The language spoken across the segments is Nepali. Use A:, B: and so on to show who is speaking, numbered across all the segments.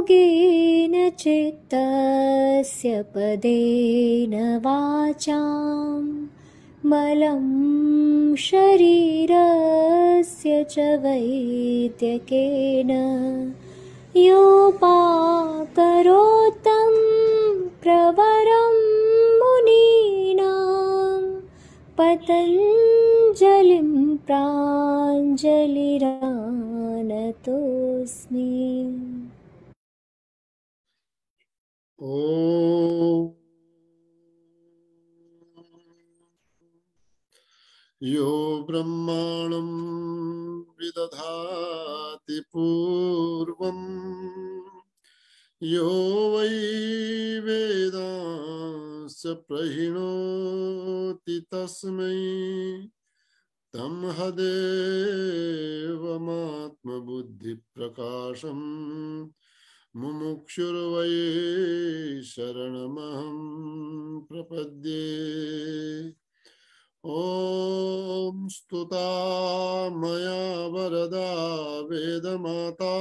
A: योगेन चित्तस्य पदेन वाचां मलं शरीरस्य च वैद्यकेन योपाकरोत्तं प्रवरं मुनीनां पतञ्जलिं प्राञ्जलिरानतोऽस्मि।
B: ॐ यो ब्रह्माणं विदधाति पूर्वम् यो वै वेदांश्च प्रहिणोति तस्मै तमहदेवमात्मबुद्धिप्रकाशम् मुमुक्षुर्वै शरणमहं प्रपद्ये। ॐ स्तुता मया वरदा वेदमाता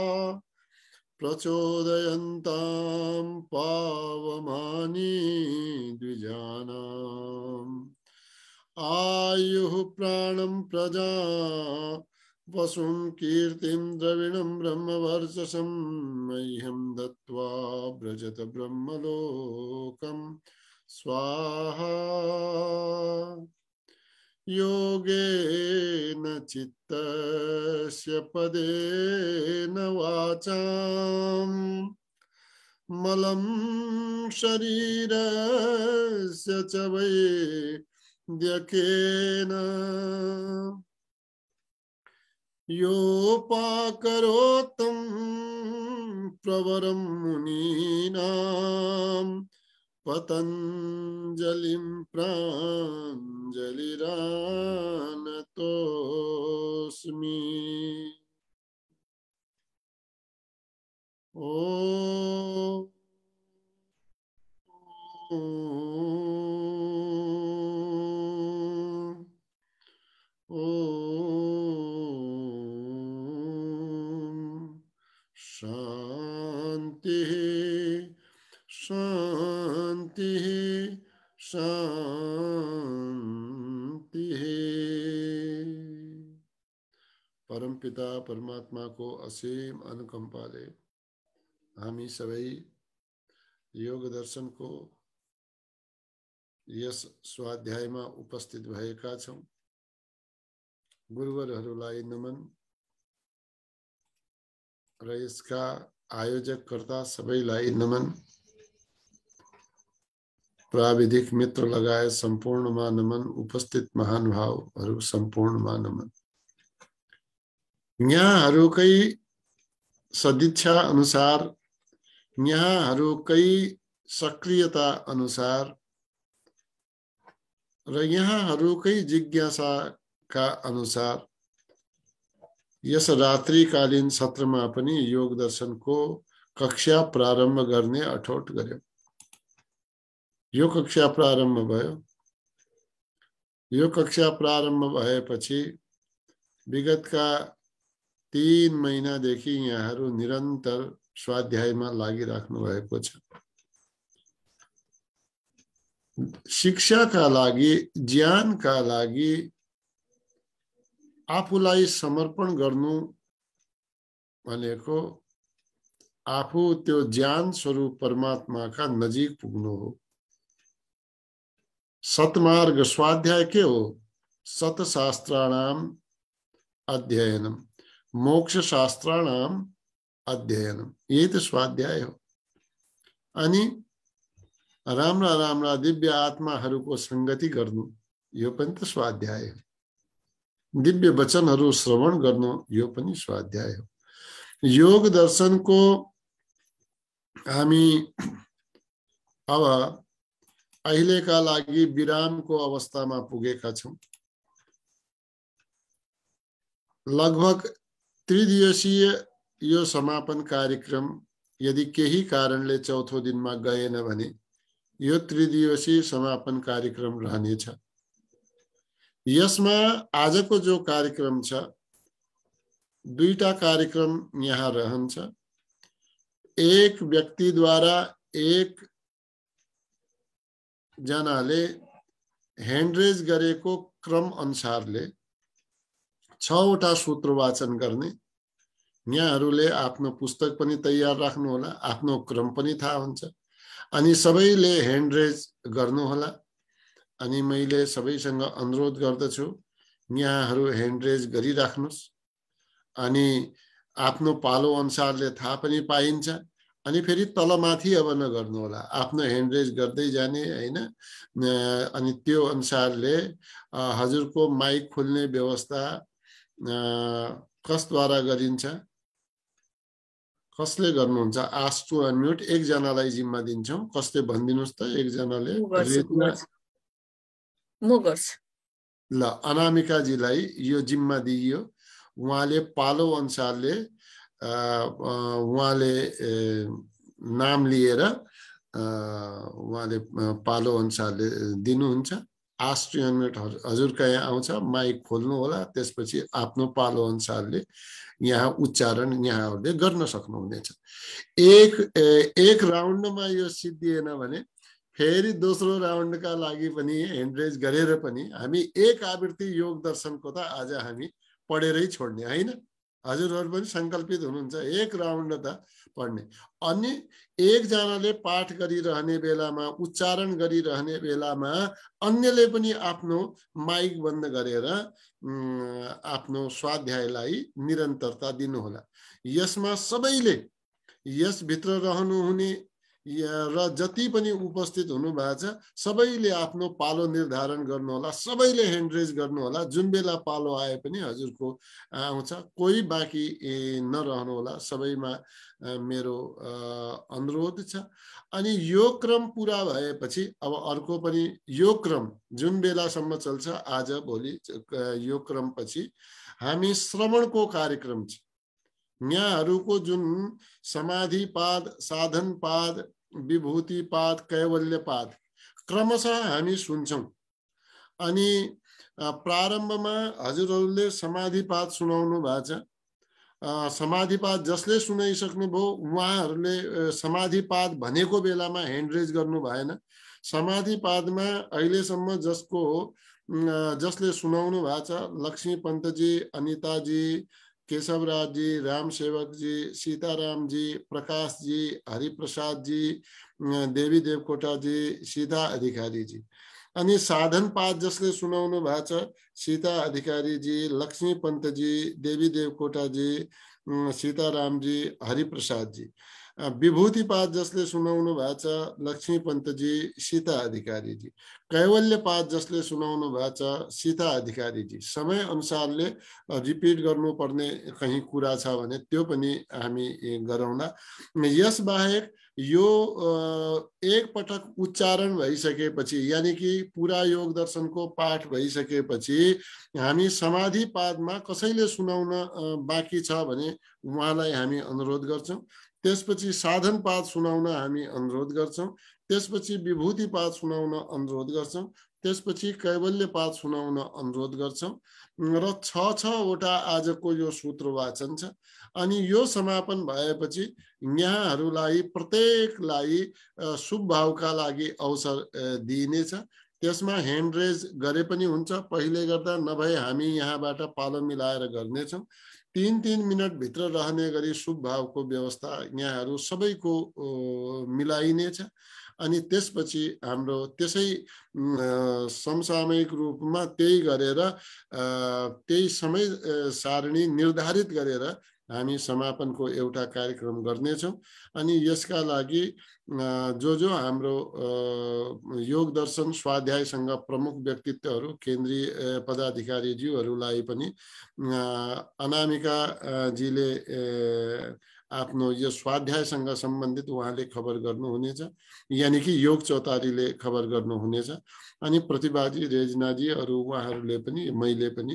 B: प्रचोदयन्तां पावमानि द्विजानाम् आयुः प्राणं प्रजा वसुं कीर्तिं द्रविणं ब्रह्मवर्चसं मह्यं दत्त्वा व्रजत ब्रह्मलोकं स्वाहा। योगेन चित्तस्य पदेन वाचां मलं शरीरस्य च वैद्यकेन योपाकरोत्तं प्रवरं मुनीनां पतञ्जलिं प्राञ्जलिरानतोऽस्मि। शांति शांति शांति। परमपिता परमात्मा को असीम अनुकंपाले हामी सबै योग दर्शन को यस स्वाध्यायमा उपस्थित भएका छौं। गुरुवरहरूलाई नमन र यसका आयोजककर्ता सबैलाई नमन। प्राविधिक मित्र लगायत सम्पूर्णमा नमन। उपस्थित महानुभावहरू सम्पूर्णमा नमन। यहाँहरूकै सदिच्छा अनुसार, यहाँहरूकै सक्रियता अनुसार र यहाँहरूकै जिज्ञासाका अनुसार यस रात्रिकालीन सत्रमा पनि योग दर्शनको कक्षा प्रारम्भ गर्ने अठोट गर्यौं। यो कक्षा प्रारम्भ भयो। यो कक्षा प्रारम्भ भएपछि विगतका 3 महिनादेखि यहाँहरू निरन्तर स्वाध्यायमा लागिराख्नु भएको छ। शिक्षाका लागि, ज्ञानका लागि आफूलाई समर्पण गर्नु भनेको आफू त्यो ज्ञान स्वरूप परमात्माका नजिक पुग्नु हो। सतमार्ग स्वाध्याय के हो? सतशास्त्राणाम अध्ययनम, मोक्ष शास्त्राणाम अध्ययनम, यही त स्वाध्याय हो। अनि राम्रा राम्रा दिव्य आत्माहरूको संगति गर्नु, यो पनि त स्वाध्याय हो। दिव्य वचनहरू श्रवण गर्नु, यो पनि स्वाध्याय हो। योग दर्शनको हामी अब अहिलेका लागि विरामको अवस्थामा पुगेका छौं। लगभग त्रिदिवसीय यो समापन कार्यक्रम यदि केही कारणले चौथो दिनमा गएन भने यो त्रिदिवसीय समापन कार्यक्रम रहनेछ। यसमा आजको जो कार्यक्रम छ, 2टा कार्यक्रम यहाँ रहन्छ। एक व्यक्तिद्वारा एक जनाले ह्यान्ड रेज गरेको क्रम अनुसारले 6 वटा सूत्र वाचन गर्ने। यहाँहरूले आफ्नो पुस्तक पनि तयार राख्नु होला, आफ्नो क्रम पनि थाहा हुन्छ। अनि सबैले ह्यान्ड रेज गर्नु होला। अनि मैले सबैसँग अनुरोध गर्दछु यहाँहरू ह्यान्ड रेज गरिराख्नुस्। अनि आफ्नो पालो अनुसारले थाहा पनि पाइन्छ। अनि फेरि तलमाथि अब नगर्नु होला, आफ्नो ह्यान्ड रेज गर्दै जाने हैन। अनि त्यो अनुसारले हजुरको माइक खोल्ने व्यवस्था कसद्वारा गरिन्छ, कसले गर्नुहुन्छ? आस्क टु अनम्युट एकजनालाई जिम्मा दिन्छौं। कसले भनिदिनुस् त? एकजनाले
C: म गर्छु।
B: ल, अनामिकाजीलाई यो जिम्मा दिइयो। उहाँले पालो अनुसारले उहाँले नाम लिएर उहाँले पालो अनुसारले दिनुहुन्छ। आस्क टु अनम्युट हजुर कहाँ आउँछ, माइक खोल्नु होला। त्यसपछि आफ्नो पालो अनुसारले यहाँ उच्चारण यहाँहरूले गर्न सक्नुहुनेछ। एक राउन्डमा यो सिद्धिएन भने फेरि दोस्रो राउन्डका लागि पनि ह्यान्ड रेज गरेर पनि हामी एक आवृत्ति योग दर्शनको त आज हामी पढेरै छोड्ने हैन। हजुरहरू पनि संकल्पित हुनुहुन्छ एक राउन्ड त पढ्ने। अनि एकजनाले पाठ गरिरहने बेलामा, उच्चारण गरिरहने बेलामा अन्यले पनि आफ्नो माइक बन्द गरेर आफ्नो स्वाध्यायलाई निरन्तरता दिनुहोला। यसमा सबैले यसभित्र रहनुहुने र जति पनि उपस्थित हुनु भएको छ सबैले आफ्नो पालो निर्धारण गर्नुहोला। सबैले ह्यान्ड रेज गर्नुहोला। जुन बेला पालो आए पनि हजुरको आउँछ, कोही बाँकी नरहनु होला। सबैमा मेरो अनुरोध छ। अनि यो क्रम पुरा भएपछि अब अर्को पनि यो क्रम जुन बेलासम्म चल्छ आज भोलि, यो क्रम पछि हामी श्रवणको कार्यक्रम छ। यहाँहरूको जुन समाधिपाद, साधनपाद, विभूतिपाद, कैवल्यपाद क्रमशः हामी सुन्छौं। अनि प्रारम्भमा हजुरहरूले समाधिपाद सुनाउनु भएको छ। समाधिपाद जसले सुनाइसक्नुभयो उहाँहरूले समाधिपाद भनेको बेलामा ह्यान्ड रेज गर्नु भएन। समाधिपादमा अहिलेसम्म जसले सुनाउनु भएको छ, लक्ष्मी पन्तजी, अनिताजी, केशवराज जी, राम सेवक जी, सीताराम जी, प्रकाश जी, हरिप्रसाद जी, देवी देवकोटा जी, सीता अधिकारी जी। अनि साधन पाठ जसले सुनाउनु भएको छ, सीता अधिकारी जी, लक्ष्मी पन्त जी, देवी देवकोटा जी, सीताराम जी, हरिप्रसाद जी। विभूति पाठ जसले सुनाउनु भएको छ, लक्ष्मी पन्त जी, सीता अधिकारी जी। कैवल्य पाठ जसले सुनाउनु भएको छ, सीता अधिकारी जी। समय अनुसारले रिपिट गर्नुपर्ने कहीं कुरा छ भने त्यो पनि हामी गरौँला। यसबाहेक यो एक पटक उच्चारण भइसकेपछि, यानी कि पूरा योग दर्शनको पाठ भइसकेपछि हामी समाधि पादमा कसैले सुनाउन बाँकी छ भने उहाँलाई हामी अनुरोध गर्छौं। त्यसपछि साधन पाद सुनाउन हामी अनुरोध गर्छौं। त्यसपछि विभूति पाद सुनाउन अनुरोध गर्छौं। त्यसपछि कैवल्य पाद सुनाउन अनुरोध गर्छौं। र 6-6वटा आजको यो सूत्र वाचन छ। अनि यो समापन भएपछि यहाँहरूलाई प्रत्येकलाई शुभ भावका लागि अवसर दिइनेछ। त्यसमा ह्यान्ड रेज गरे पनि हुन्छ, पहिले गर्दा नभए हामी यहाँबाट पालो मिलाएर गर्नेछौं। 3-3 मिनट भित्र रहने गरी शुभ भावको व्यवस्था यहाँहरू सबैको मिलाइनेछ। अनि त्यसपछि हाम्रो त्यसै समसामयिक रूपमा त्यही गरेर त्यही समय सारणी निर्धारित गरेर हामी समापनको एउटा कार्यक्रम गर्नेछौं। अनि यसका लागि जो हाम्रो योग दर्शन स्वाध्यायसँग प्रमुख व्यक्तित्वहरू, केन्द्रीय पदाधिकारी ज्यूहरूलाई पनि अनामिका जीले आफ्नो यो स्वाध्यायसँग सम्बन्धित उहाँले खबर गर्नुहुनेछ, यानी कि योग चौतारीले खबर गर्नुहुनेछ। अनि प्रतिभाजी, रेजनाजी अरू उहाँहरूले पनि मैले पनि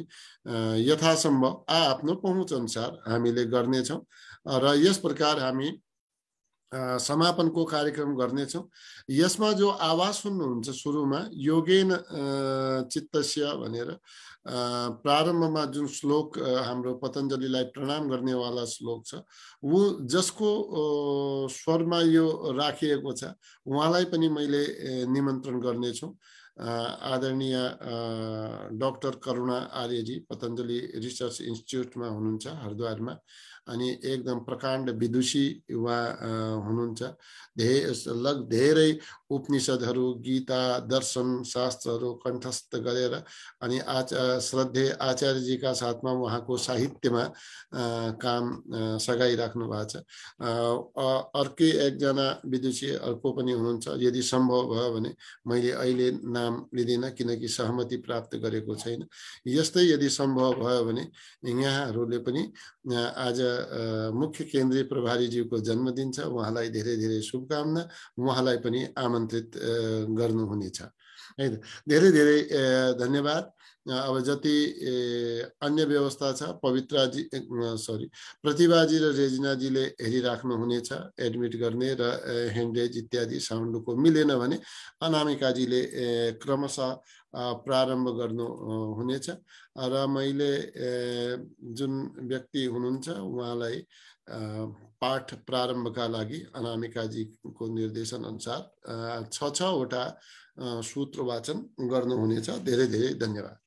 B: यथासम्भव आफ्नो पहुँच अनुसार हामीले गर्नेछौँ। र यस प्रकार हामी समापनको कार्यक्रम गर्नेछौँ। यसमा जो आवाज सुन्नुहुन्छ सुरुमा योगेन चित्तस्य भनेर प्रारम्भमा जुन श्लोक हाम्रो पतञ्जलिलाई प्रणाम गर्नेवाला श्लोक छ, वो जसको स्वरमा यो राखिएको छ उहाँलाई पनि मैले निमन्त्रण गर्नेछु। आदरणीय डाक्टर करुणा आर्यजी पतञ्जलि रिसर्च इन्स्टिट्युटमा हुनुहुन्छ हरिद्वारमा, अनि एकदम प्रकाण्ड विदुषी उहाँ हुनुहुन्छ। धेरै उपनिषदहरू, गीता, दर्शन शास्त्रहरू कण्ठस्थ गरेर अनि श्रद्धेय आचार्यजीका साथमा उहाँको साहित्यमा काम सघाइराख्नु भएको छ। अर्कै एकजना विदुषी अर्को पनि हुनुहुन्छ, यदि सम्भव भयो भने मैले अहिले नाम लिँदिनँ किनकि सहमति प्राप्त गरेको छैन। यस्तै यदि सम्भव भयो भने यहाँहरूले पनि आज मुख्य केन्द्रीय प्रभारीज्यूको जन्मदिन छ, उहाँलाई धेरै धेरै शुभकामना, उहाँलाई पनि आमन्त्रित गर्नुहुनेछ है। धेरै धेरै धन्यवाद। अब जति अन्य व्यवस्था छ प्रतिभाजी र रेजिनाजीले हेरिराख्नु हुनेछ, एडमिट गर्ने र ह्यान्डरेज इत्यादि साउन्डको मिलेन भने अनामिकाजीले क्रमशः प्रारम्भ गर्नु हुनेछ। र मैले जुन व्यक्ति हुनुहुन्छ उहाँलाई पाठ प्रारम्भका लागि अनामिकाजीको निर्देशन अनुसार 6वटा सूत्र वाचन गर्नुहुनेछ। धेरै धेरै धन्यवाद।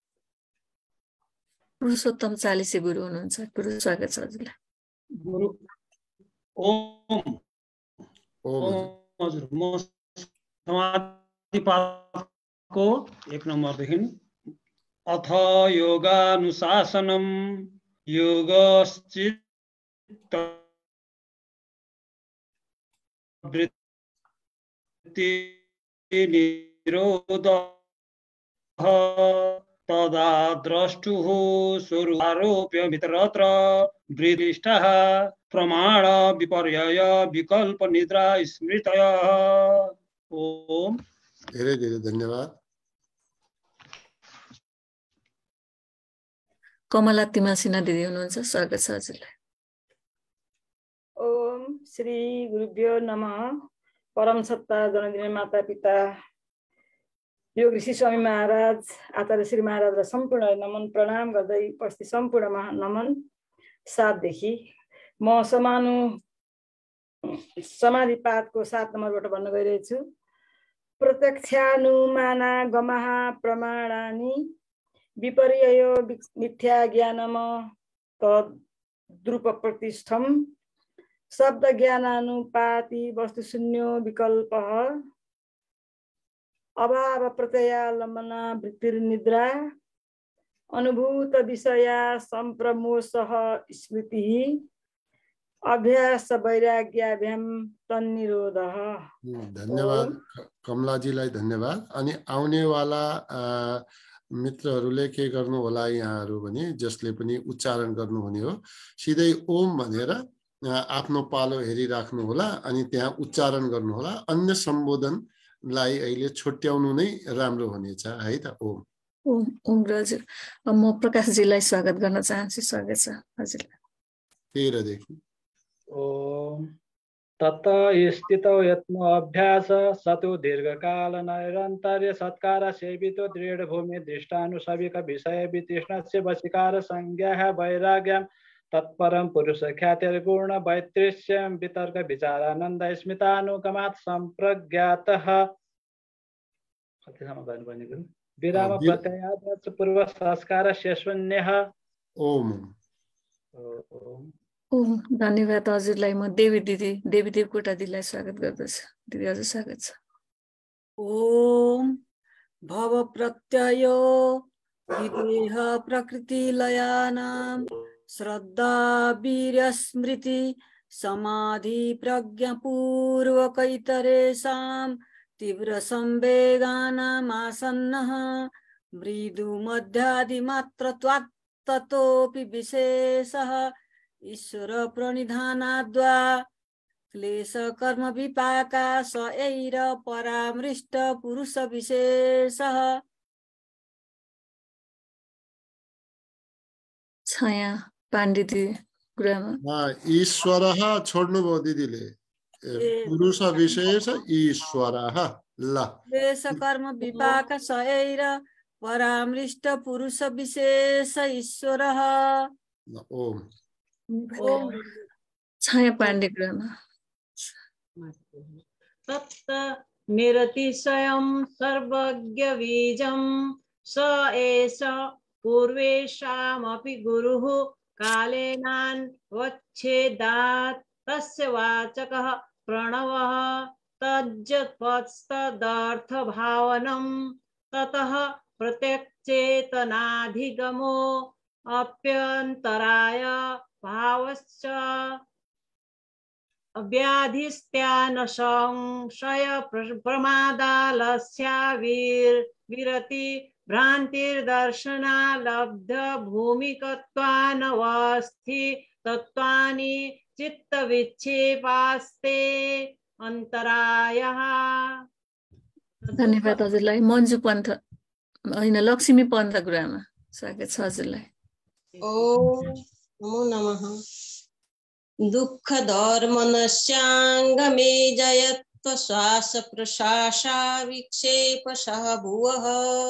C: पुरुषोत्तम चालिसे गुरु हुनुहुन्छ, गुरु स्वागत छ हजुरलाई।
D: गुरु ओम हजुर, म समाधि पाठको 1 नम्बरदेखि अथ योगानुशासनम योगश्चित्त वृत्ति निरोधः तदा द्रष्टुः स्वरूपारोप्य मित्रत्र वृदिष्टः प्रमाण विपर्यय विकल्प निद्रा स्मृतयः। ओम।
B: धेरै धेरै धन्यवाद।
C: कमला तिमासिना दिदी हुनुहुन्छ, स्वागत छ हजुरलाई।
E: ओम श्री गुरुभ्यो नमः। परम सत्ता जनदिने माता पिता योग ऋषि स्वामी महाराज, आचार्य श्री महाराज र सम्पूर्ण नमन प्रणाम गर्दै उपस्थित सम्पूर्णमा नमन। 7 देखि म समाधि पाठको 7 नम्बरबाट भन्न गइरहेछु। प्रत्यक्षानुमाना गमः प्रमाणानि विपर्ययो मिथ्या ज्ञानम तद्रूप प्रतिष्ठम शब्द ज्ञानानुपाति वस्तुशून्यो विकल्पः अभाव प्रत्ययालम्बना वृत्तिर्निद्रा अनुभूत विषया संप्रमोषः स्मृतिः अभ्यास वैराग्याभ्याम तन्निरोधः।
B: धन्यवाद कमलाजीलाई धन्यवाद। अनि आउनेवाला मित्रहरूले के गर्नु होला यहाँहरू भने जसले पनि उच्चारण गर्नुहुने हो सिधै ओम भनेर आफ्नो पालो हेरिराख्नु होला अनि त्यहाँ उच्चारण गर्नु होला। अन्य सम्बोधनलाई अहिले छुट्याउनु नै राम्रो हुनेछ है त। ओम
C: ओम ओम हजुर। म प्रकाशजीलाई स्वागत गर्न चाहन्छु, स्वागत छ हजुरलाई।
B: 13 देखि
D: ओम तत स्थितौ यत्न अभ्यास सतो दीर्घकाल निरन्तर्य सत्कार सेवितो दृढ भूमि दृष्टानुसविक विषय वितृष्णस्य वशीकार संज्ञा वैराग्यम तत्परम पुरुष ख्यातिर्गुण वैतृष्यम वितर्क विचारानन्द स्मितानुगमात् संप्रज्ञातः विराम प्रत्ययात् पूर्व संस्कार शेषण्यः। ओम
C: ओम धन्यवाद हजुरलाई। म देवी कोटा दिदीलाई स्वागत गर्दछु। दिदी हजुर स्वागत छ।
F: ओम भव प्रत्ययो विदेह प्रकृति लयानां श्रद्धा वीर्य स्मृति समाधि प्रज्ञा पूर्वकैतरेषां तीव्र संवेगानाम् आसन्नः मृदु मध्यादिमात्रत्वात् ततोऽपि विशेषः ईश्वर प्रणिधानाद्वा क्लेश कर्म विपाका स एैर परामृष्ट पुरुष विशेषः।
C: छाया पाण्डिती गुरुआमा।
B: ईश्वरः छोड्नुभयो दिदीले। पुरुष विशेष ईश्वरः ल
F: देश कर्म विपाक सयैर परामृष्ट पुरुष विशेष ईश्वरः
B: ओम
F: ओम
C: छाया पाण्डे गुरुआमा
G: तत्त निरतिशयं सर्वज्ञ बीजं स एष पूर्वेषामपि गुरुः कालेनान्वच्छेदात् तस्य वाचकः प्रणवः तज्जपस्तदर्थभावनं ततः प्रत्यक्चेतनाधिगमो अप्यन्तराय भावश्च व्याधिस्त्यान संशय प्रमादालस्या विरति भ्रान्तिर्दर्शना लब्ध भूमिकत्वानवस्थि तत्त्वानि चित्तविक्षेपास्ते अन्तरायः।
C: धन्यवाद हजुरलाई। मन्जु पन्थ होइन लक्ष्मी पन्थ गुरुआमा स्वागत छ हजुरलाई।
G: ओम नमो नमः। दुःख धर्मनस्यांगमे जयत्व श्वास प्रश्वासा विक्षेपशः भुवः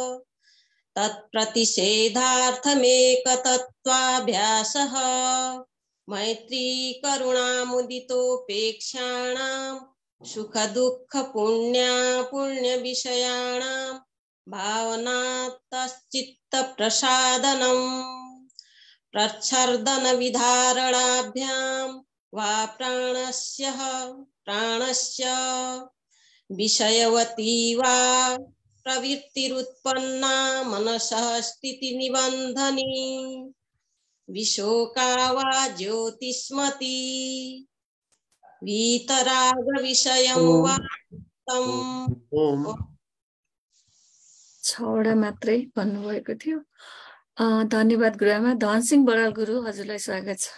G: तत्प्रतिषेधार्थमेकतत्त्वाभ्यासः मैत्री करुणामुदितोपेक्षाणां सुख दुःख पुण्य विषयाणां भावनातश्चित्त प्रसादनम् प्रच्छर्दन विधारणाभ्यां वा प्राणस्य विषयवती वा प्रवृत्तिरुत्पन्ना मनसः स्थिति निबन्धनी विशोका वा ज्योतिष्मती वीतराग विषयं वा
C: छवटा मात्रै भन्नुभएको थियो। धन्यवाद गुरुआमा। धनसिंह बराल गुरु हजुरलाई स्वागत छ।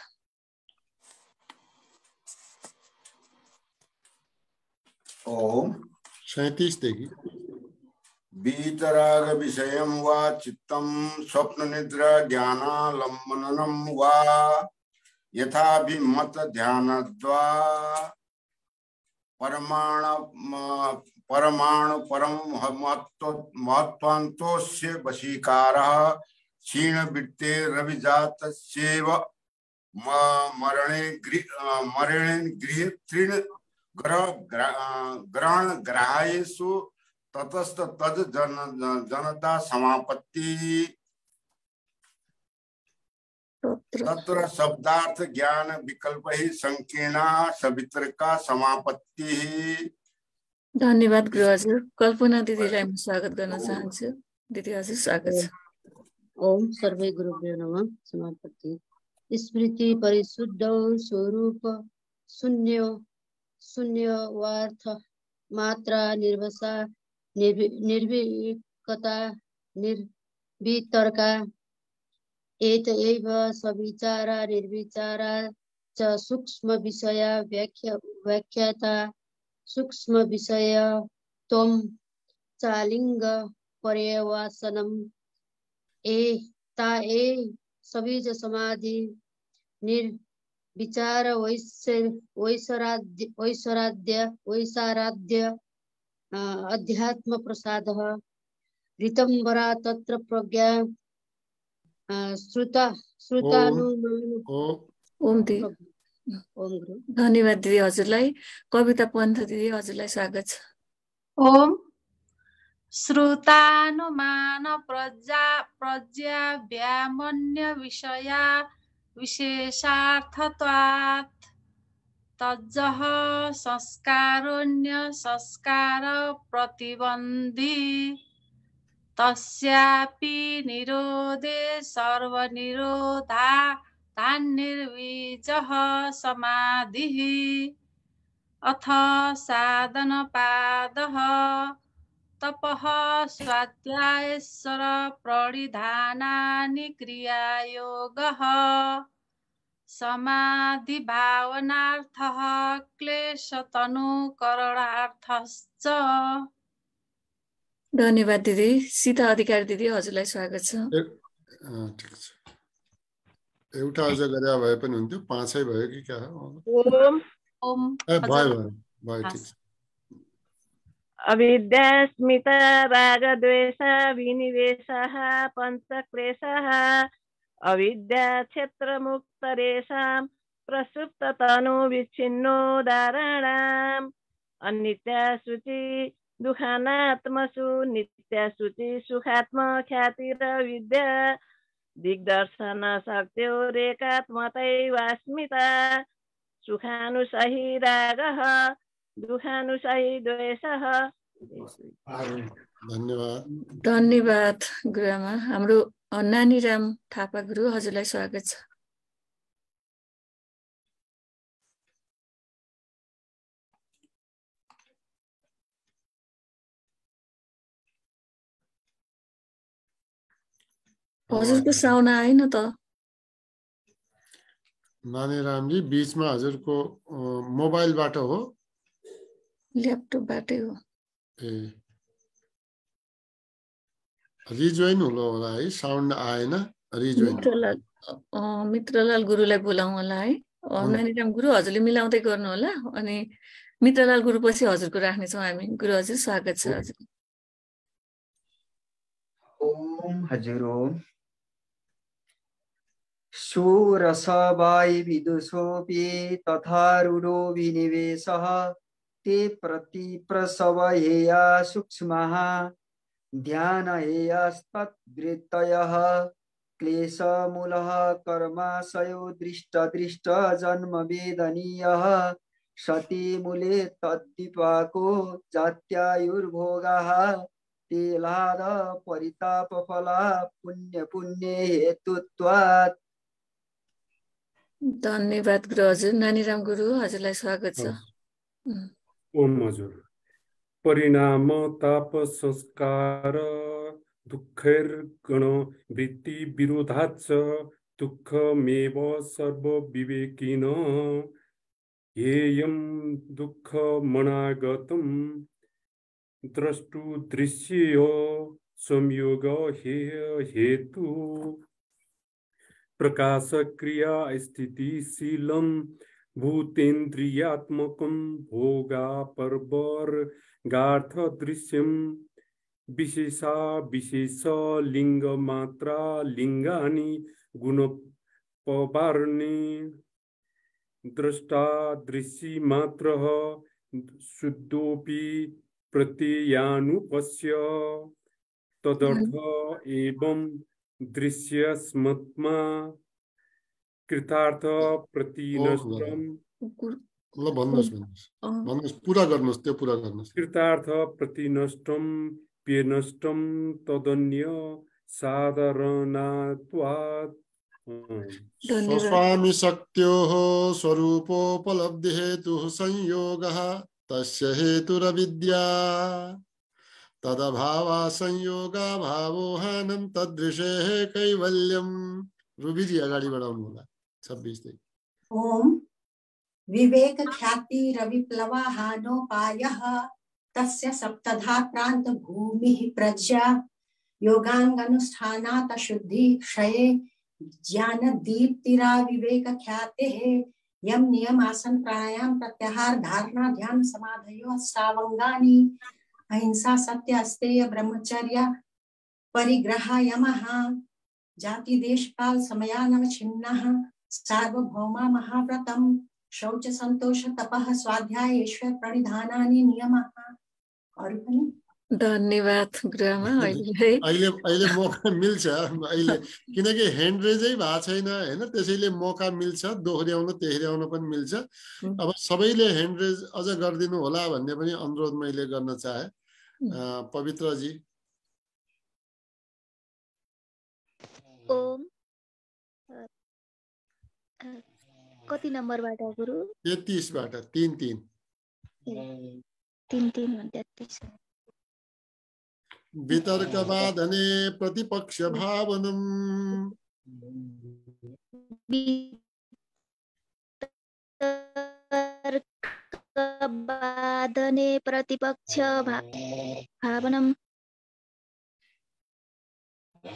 H: ओम
B: 37 देखि
H: वीतराग विषयं वा चित्तं स्वप्न निद्रा ज्ञानालम्बननं वा यथाभिमत ध्यानद्वा परमाणु परम महत्वान्तोस्य वशीकारः क्षीण वृत्ते रविजातस्येव मरणे गृह तृण ग्रहण ग्राह्येषु ततस्त तद जनता समापत्ति तत्र शब्दार्थ ज्ञान विकल्प ही संकीर्णा सवितरका समापत्ति।
C: धन्यवाद गुरु हजुर। कल्पना दिदीलाई म स्वागत गर्न चाहन्छु। दिदी हजुर स्वागत छ।
I: ओम सर्वे गुरुभ्यो नमः। समापत्ति स्मृति परिशुद्ध स्वरूप शून्यवार्थ मात्रा निर्वसा निर्विकता निर्वितर्का एतएव सविचारा निर्विचारा च सूक्ष्म विषय व्याख्याता सूक्ष्म विषय त्वं चालिंग पर्यवासनम सबीज समाधि निर्विचार वैसाराध्य अध्यात्म प्रसादः ऋतंबरा तत्र प्रज्ञा श्रुतानुमान।
C: ओम दिदी। धन्यवाद दिदी हजुरलाई। कविता पन्थ दिदी हजुरलाई स्वागत छ।
J: ओम श्रुतानुमान प्रज्ञा व्यामन्य विषया विशेषार्थत्वात् तज्जः संस्कारोऽन्य संस्कार प्रतिबन्धी तस्यापि निरोधे सर्वनिरोधा तान्निर्वीजः समाधिः अथ साधनपादः तपः स्वाध्यायेश्वर प्रणिधानानि क्रियायोगः समाधि भावनार्थः क्लेशतनुकरणार्थश्च।
C: धन्यवाद दिदी। सीता अधिकारी दिदी हजुरलाई स्वागत छ।
B: ठिक छ। एउटा अझ गरे भए पनि हुन्थ्यो। 5 भयो कि क्या हो?
E: ओम
J: ओम
B: भयो ठिक छ।
E: अविद्यास्मिता रागद्वेषाभिनिवेशः पञ्चक्लेशः अविद्या क्षेत्रमुक्तरेषां प्रसुप्ततनुविच्छिन्नोदाहरणाम् अनित्या शुचि दुःखानात्मसु नित्या शुचि सुखात्मख्यातिरविद्या दिग्दर्शन शक्त्योरेकात्मतैवास्मिता सुखानुसही रागः दुःखानुसही द्वेषः।
B: धन्यवाद।
C: धन्यवाद गुरुआमा। हाम्रो नानीराम थापा गुरु, हजुरलाई स्वागत छ। हजुरको साउन्ड आएन त।
B: नानीरामजी बीचमा हजुरको मोबाइलबाट हो?
C: ल्यापटपबाटै हो।
B: ए रिजोइन होला है, साउन्ड आएन। रिजोइन
C: मित्रलाल गुरुलाई बोलाउँ होला है। नानीराम गुरु हजुरले मिलाउँदै गर्नु होला, अनि मित्रलाल गुरु पछि हजुरको राख्नेछौँ हामी। गुरु हजुर स्वागत छ हजुर।
K: ओम हजुर ओम। सुरसवाय विदुषोऽपि तथारूढो विनिवेशः ते प्रति प्रसवहेया सूक्ष्मः ध्यानहेयस्तद्वृत्तयः क्लेशमूलः कर्माशयो दृष्ट जन्म वेदनीयः सति मूले तद्विपाको जात्यायुर्भोगः तेलाद परितापफला पुण्य हेतुत्वात्।
C: धन्यवाद गुरु हजुर। नानीराम गुरु हजुरलाई स्वागत छ।
L: ओम हजुर। परिणाम ताप संस्कार दुःखैर्गण वृत्ति विरोधाच्च दुःखमेव सर्वविवेकिन हेयं दुःखमनागतं द्रष्टु दृश्यो संयोग हेतु प्रकाश क्रिया स्थितिशीलं भूतेन्द्रियात्मकं भोगापर्वर्गार्थ दृश्यं विशेषा विशेष लिंग मात्रा लिंगानि गुणपवार्णे द्रष्टा दृश्य मात्रः शुद्धोपि प्रत्ययानुपस्य तदर्थ एवं दृश्यस्मत्मा कृतार्थ प्रतिनष्टम।
B: पूरा गर्नुस्, त्यो पूरा गर्नुस्।
L: कृतार्थ प्रतिनष्टम पेनष्टम तदन्य साधारणात्वात्।
B: स्वस्वामी शक्त्योः स्वरूपोपलब्धि हेतुः संयोगः तस्य हेतुरविद्या तदभावा संयोगा भावोहानं तदृशेः कैवल्यम। रुबीजी अगाडि बढाउनु होला। 26 देखि।
M: ओम विवेक ख्याति रविप्लवाहानोपायः तस्य सप्तधा प्रांत भूमि प्रज्ञा योगांगनुष्ठानात् शुद्धि क्षये ज्ञान दीप्तिरा विवेक ख्यातेः यम नियम आसन प्राणायाम प्रत्याहार धारणा ध्यान समाधयो अष्टावंगानि अहिंसा सत्य अस्तेय ब्रह्मचर्य परिग्रह यमः जाति देश काल समयानवच्छिन्नः सार्वभौमा महाव्रतम शौच संतोष तपः स्वाध्याय ईश्वर प्रणिधानानि नियमः। और पनि
C: धन्यवाद गुरुआमा।
B: अहिले मौका मिल्छ अहिले, किनकि ह्यान्ड रेजै भएको छैन हैन, त्यसैले मौका मिल्छ दोहोर्याउन तेह्र्याउन पनि मिल्छ। अब सबैले ह्यान्ड रेज अझ गरिदिनु होला भन्ने पनि अनुरोध मैले गर्न चाहे। पवित्र जी।
N: ओम कति नम्बरबाट गुरु?
B: 33 बाट 3-3
N: 3-3
B: वितर्कवादने प्रतिपक्ष भावनम्
N: वितर्कवादने प्रतिपक्ष भावनम्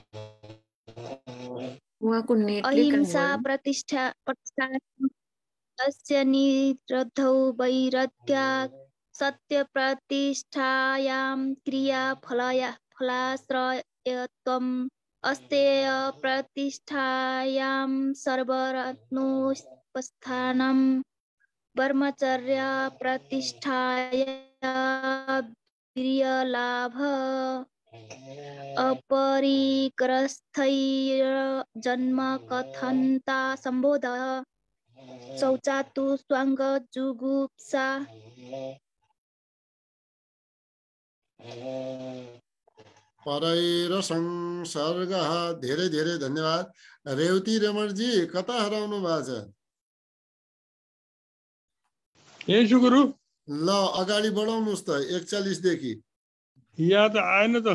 C: उहाँको नेटले
N: अहिंसा प्रतिष्ठा तस्य निरद्धौ वैराग्यात् सत्यप्रतिष्ठायां फलाश्रयत्वम् अस्तेय प्रतिष्ठायां सर्वरत्नोपस्थानं ब्रह्मचर्य प्रतिष्ठाया वीर्यलाभ अपरिग्रस्थैर्जन्म कथन्ता सम्बोध शौचातु स्वाङ्ग जुगुप्सा
B: परैर संसर्गः। धेरै धेरै धन्यवाद। रेवती रमणजी कता हराउनु भएको छ?
O: यही छु गुरु।
B: ल अगाडि बढाउनुस् त 41 देखि।
O: यहाँ त आएन त।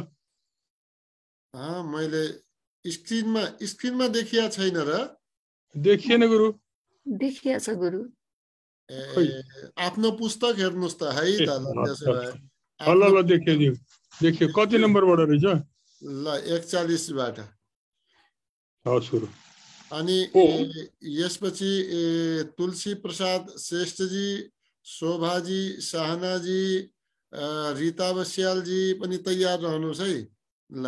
B: मैले स्क्रिनमा देखिया छैन र?
O: देखिएन गुरु।
C: देखिया छ गुरु।
B: आफ्नो पुस्तक हेर्नुस् त है त। त्यसो भए
O: ल देखियो देखियो। कति नम्बरबाट रहेछ?
B: ल 41 बाट।
O: हस् गुरु।
B: अनि यसपछि तुलसी प्रसाद श्रेष्ठजी, शोभाजी, शाहनाजी, रीता बस्यालजी पनि तयार रहनुहोस् है। ल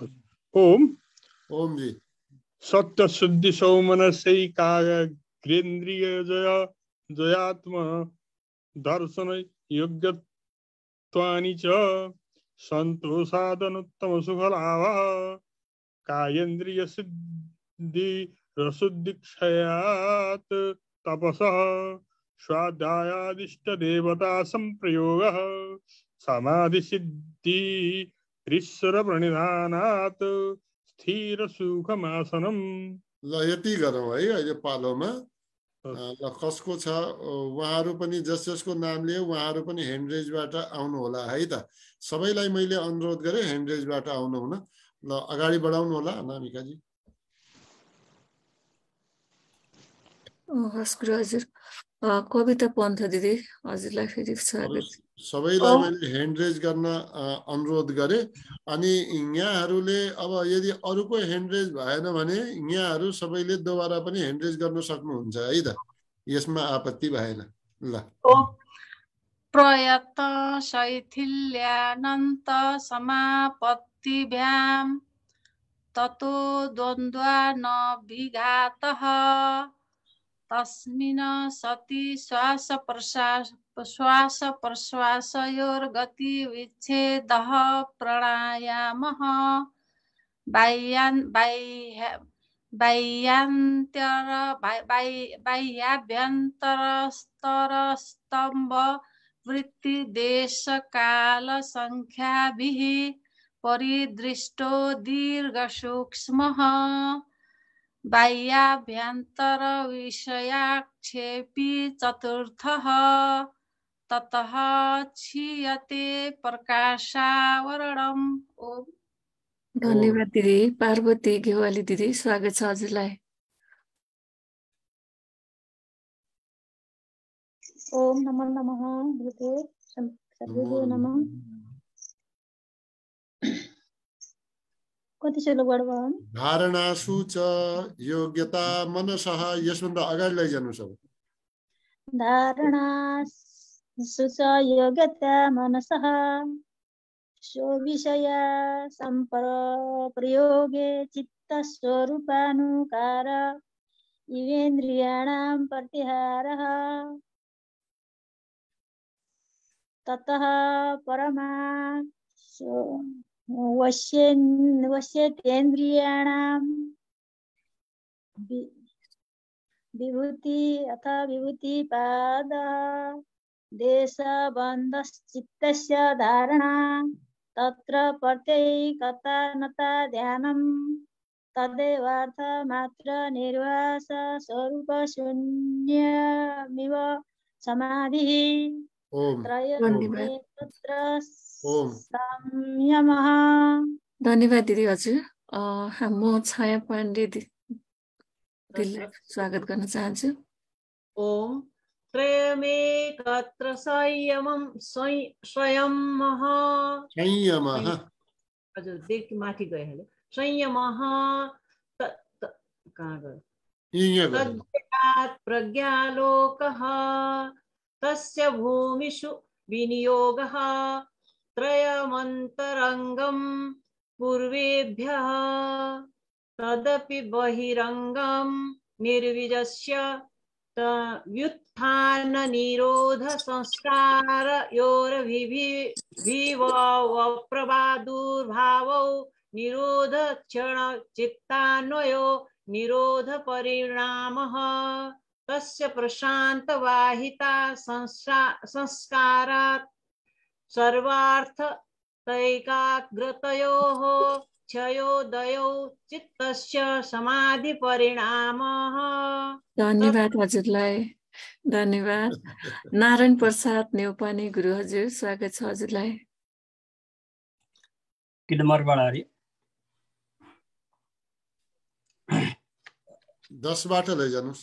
B: ओम जी।
O: सत्य शुद्धि सौमनसै काग्रेन्द्रिय जय जयात्म दर्शन योग्यत्वानि च संतोषादनुत्तम सुख लाभ कायेन्द्रिय सिद्धि रसुद्दीक्षयात् तपसः स्वाध्यायादिष्ट देवता संप्रयोगः समाधि सिद्धि ईश्वर प्रणिधानात् स्थिर सुखमासनम्।
B: ल यति गरौँ है अहिले पालोमा। ल कसको छ उहाँहरू पनि जसको नाम लिए उहाँहरू पनि ह्यान्ड रेजबाट आउनु होला है त। सबैलाई मैले अनुरोध गरेँ ह्यान्ड रेजबाट आउनु हुन। ल अगाडि बढाउनु होला अनामिकाजी।
C: हस् गुरु हजुर। कविता पन्थ दिदी हजुरलाई फेरि स्वागत।
B: सबैलाई मैले ह्यान्ड रेज गर्न अनुरोध गरेँ। अनि यहाँहरूले अब यदि अरूको ह्यान्ड रेज भएन भने यहाँहरू सबैले दोबारा पनि ह्यान्ड रेज गर्न सक्नुहुन्छ है त। यसमा आपत्ति भएन। ल
J: प्रयत शैथिल्यानन्त समापत्तिभ्यां ततो द्वन्द्वा न विघातः तस्मिन् सति श्वास प्रश्वासयोर्गति विच्छेदः प्राणायामः बाह्याभ्यन्तरस्तरस्तम्भ वृत्ति देश काल संख्याभिः परिदृष्टो दीर्घ सूक्ष्मः बाह्याभ्यन्तर विषयाक्षेपी चतुर्थः ततः क्षीयते प्रकाशावरणम्। ओम।
C: धन्यवाद दिदी। पार्वती घेवाली दिदी स्वागत छ हजुरलाई।
N: ओम नमो नमः गुरुदेव सद्गुरु नमः। कति श्लोकबाट भयो?
B: धारणासु च योग्यता मनसः। यसभन्दा अगाडि लैजानुस् अब।
N: धारणासु च योग्यता मनसः स्वविषय संप्रयोगे चित्तस्वरूपानुकार इवेन्द्रियाणां प्रत्याहारः ततः परमा वश्येन्द्रियाणां विभूति अथ विभूतिपादः देशबन्धश्चित्तस्य धारणा तत्र प्रत्ययिकता नता ध्यानं तदेवार्थ मात्र निर्वास स्वरूप शून्यमिव समाधिः त्रयत्र संयमः।
C: धन्यवाद दिदी हजुर। म छाया पाण्डे दिदीलाई स्वागत गर्न चाहन्छु।
P: ओम। त्रयमेकत्र संयमः हजुर देखि माथि गइहाल्यो। संयमः कहाँ गयो? तद्यात् प्रज्ञालोकः तस्य भूमिषु विनियोगः त्रयमन्तरङ्गं पूर्वेभ्यः तदपि बहिरङ्गं निर्विजस्य व्युत्थान निरोध संस्कारयोरभिप्रभादुर्भावौ निरोध क्षण चित्तान्वयो निरोध परिणामः तस्य प्रशांत वाहिता संस्कारात् सर्वार्थ तैकाग्रतयोः क्षयोदयो चित्तस्य समाधि परिणामः।
C: धन्यवाद हजुरलाई, धन्यवाद। नारायण प्रसाद नेउपाने गुरु हजुर, स्वागत छ हजुरलाई।
Q: कि नम्बर बढारी
B: 10 बाट लैजानुस्।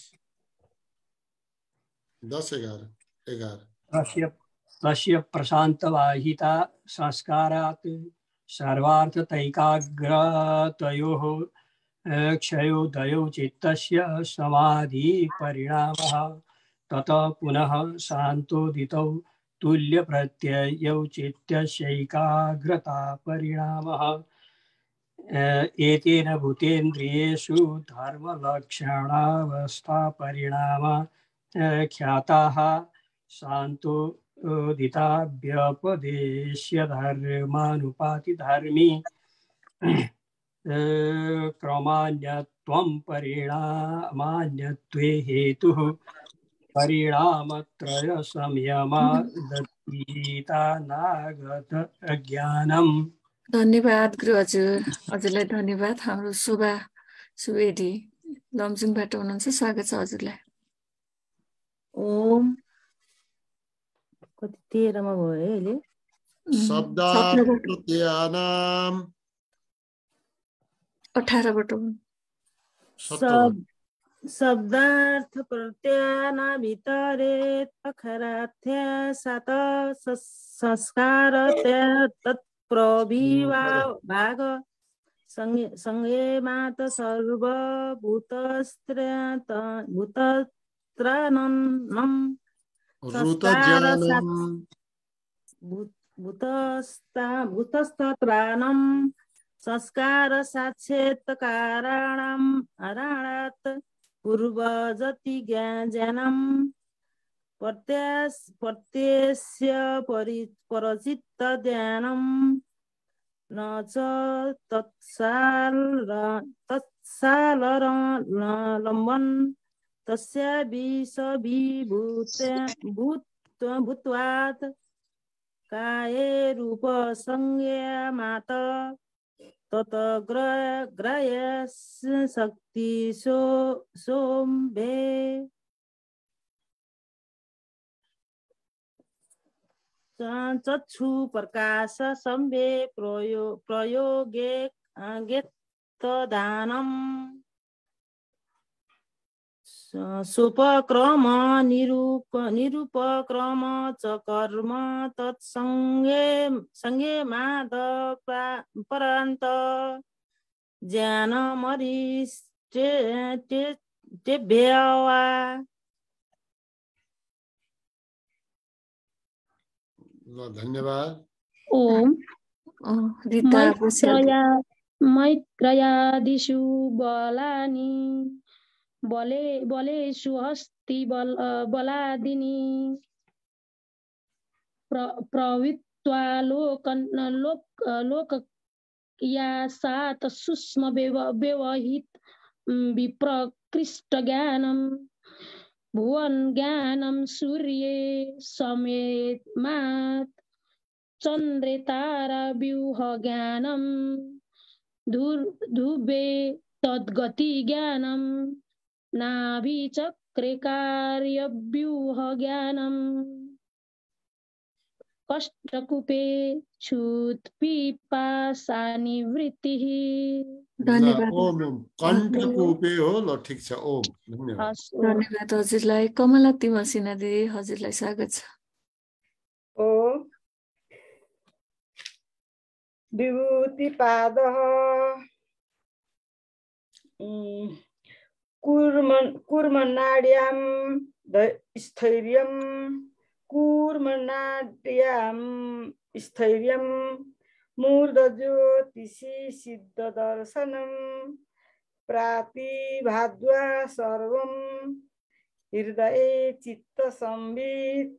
B: 10 11
Q: तस्य प्रशांत वाहिता संस्कारात् सर्वार्थ तैकाग्रतयोः क्षयोदयो चित्तस्य समाधि परिणामः ततः पुनः शान्तोदितौ तुल्य प्रत्ययौ चित्तस्यैकाग्रता परिणामः एतेन भूतेन्द्रियेषु धर्मलक्षणावस्था परिणाम ख्याताः शान्तोदिता व्यपदेश्य धर्मानुपाति धर्मी क्रमान्यत्वं परिणामान्यत्वे हेतुः परिणामत्रय संयमादतीता नागत अज्ञानम्।
C: धन्यवाद गुरु हजुर, हजुरलाई धन्यवाद। हाम्रो शोभा सुवेदी लमजुङबाट हुनुहुन्छ, स्वागत छ हजुरलाई।
R: ओम कति 13 मा भयो है अहिले।
B: शब्दार्थप्रत्ययानाम
C: 18 बाट
R: शब्दार्थ प्रत्ययाना भितरे अखरार्थ्य सात संस्कार तत्प्रविभाग संयमात सर्वभूतस्त्रानम् भूतस्तत्राणं संस्कार साक्षेत कारणम् अराणात् पूर्वजति ज्ञानम् प्रत्यस्य परचित्त ज्ञानम् न च तत्सालम्बन् तस्य भूत्वात् काये रूप संज्ञामात तत ग्रय शक्ति सोम्भे चक्षु प्रकाश सम्भे प्रयोगे तदानम् सुपक्रम निरूपक्रम च कर्म तत्संज्ञेमाद परान्त ज्ञानमरिष्टेभ्यवा।
B: धन्यवाद।
N: ओम मैत्रयादिषु बलानि बलेषु हस्ति बलादिनी प्रवृत्त्वा लोकया सात सूक्ष्म व्यवहित विप्रकृष्ट ज्ञानम् भुवन ज्ञानम् सूर्ये समेमात् चन्द्रे तारा व्यूह ज्ञानम् ध्रुवे तद्गति ज्ञानम् नाभि चक्रे कार्यव्यूह ज्ञानम् कष्टकूपे क्षुत्पिपासा निवृत्तिः।
B: ओम कण्ठकूपे हो ल ठीक छ। ओम धन्यवाद।
C: धन्यवाद हजुरलाई। कमला तिमसिना दिदी हजुरलाई स्वागत छ।
E: ओम विभूति पादः कूर्मनाड्यां स्थैर्यं कूर्मनाड्यां स्थैर्यं मूर्धज्योतिषि सिद्धदर्शनं प्रातिभाद्वा सर्वं हृदये चित्तसंवित्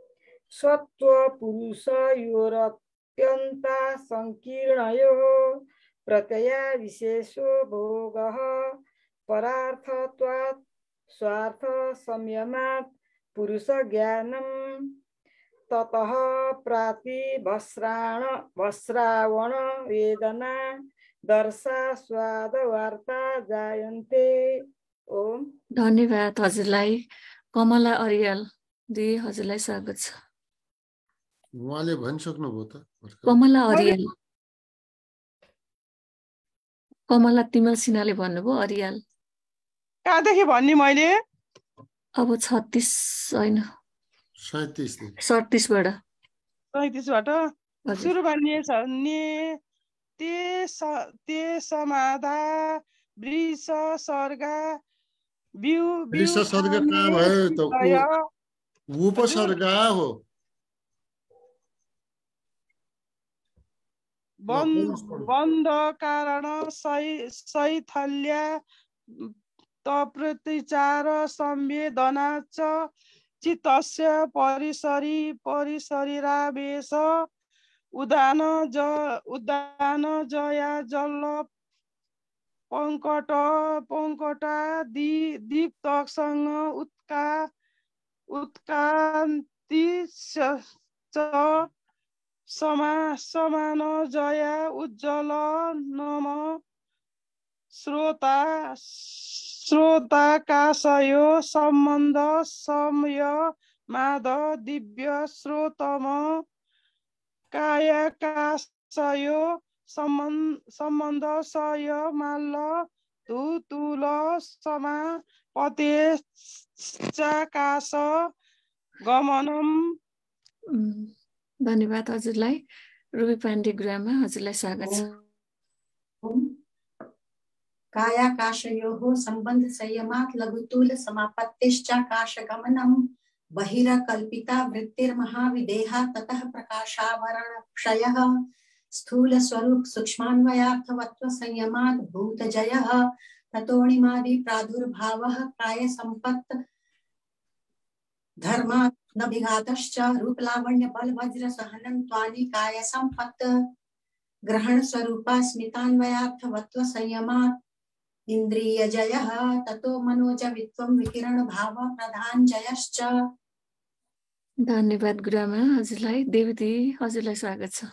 E: सत्त्वपुरुषयोरत्यन्ता संकीर्णयोः प्रत्यया विशेषो भोगः परार्थत्वात् स्वार्थ संयमात् पुरुष ज्ञानम ततः भस्रावण वेदना दर्शा स्वाद वार्ता जायन्ते। ओम।
C: धन्यवाद हजुरलाई। कमला अरियाल दिदी हजुरलाई स्वागत छ।
B: उहाँले भनिसक्नुभयो त।
C: कमला अरियाल, कमला तिमल सिन्हाले भन्नुभयो अरियाल।
S: कहाँदेखि भन्ने मैले?
C: अब 36 होइन 37 बाट
S: 37 बाट सुरु भन्ने छ नि ते समाधा वृष सर्ग
B: वृष सर्ग कहाँ भयो त? उपसर्ग हो।
S: बन्द कारण शैथल्य तप्रतिचार संवेदना च चित्तस्य परिशरीरावेश उदान जया जल पंकटा दीप्तसंग उत्कान्ति च समान जया उज्जवल नम श्रोताकाशयो संबंध समय माद दिव्य श्रोतम कायकाशयो संबंध सय माल्ल तुतुल समा पते चाकाश गमनम।
C: धन्यवाद हजुरलाई। रुबी पाण्डे गुरुआमा हजुरलाई स्वागत छ।
M: कायाकाशयोः संबंध संयमात् लघुतूल समापत्तिश्चाकाश गमनम् बहिरकल्पिता वृत्तिर्महाविदेहा ततः प्रकाशावरण क्षयः स्थूल स्वरूप सूक्ष्मान्वयार्थवत्व संयमात् भूतजयः ततोणिमादि प्रादुर्भावः काय संपत्त धर्मात् न विघातश्च रूपलावण्य बल वज्र सहनं त्वानि काय संपत्त ग्रहण स्वरूपा स्मितान्वयार्थवत्व संयमात् इंद्रिय जयः ततो मनोजवित्वं विकिरण भाव प्रधान जयश्च।
C: धन्यवाद गुरुआमा हजुरलाई। देवती हजुरलाई स्वागत छ।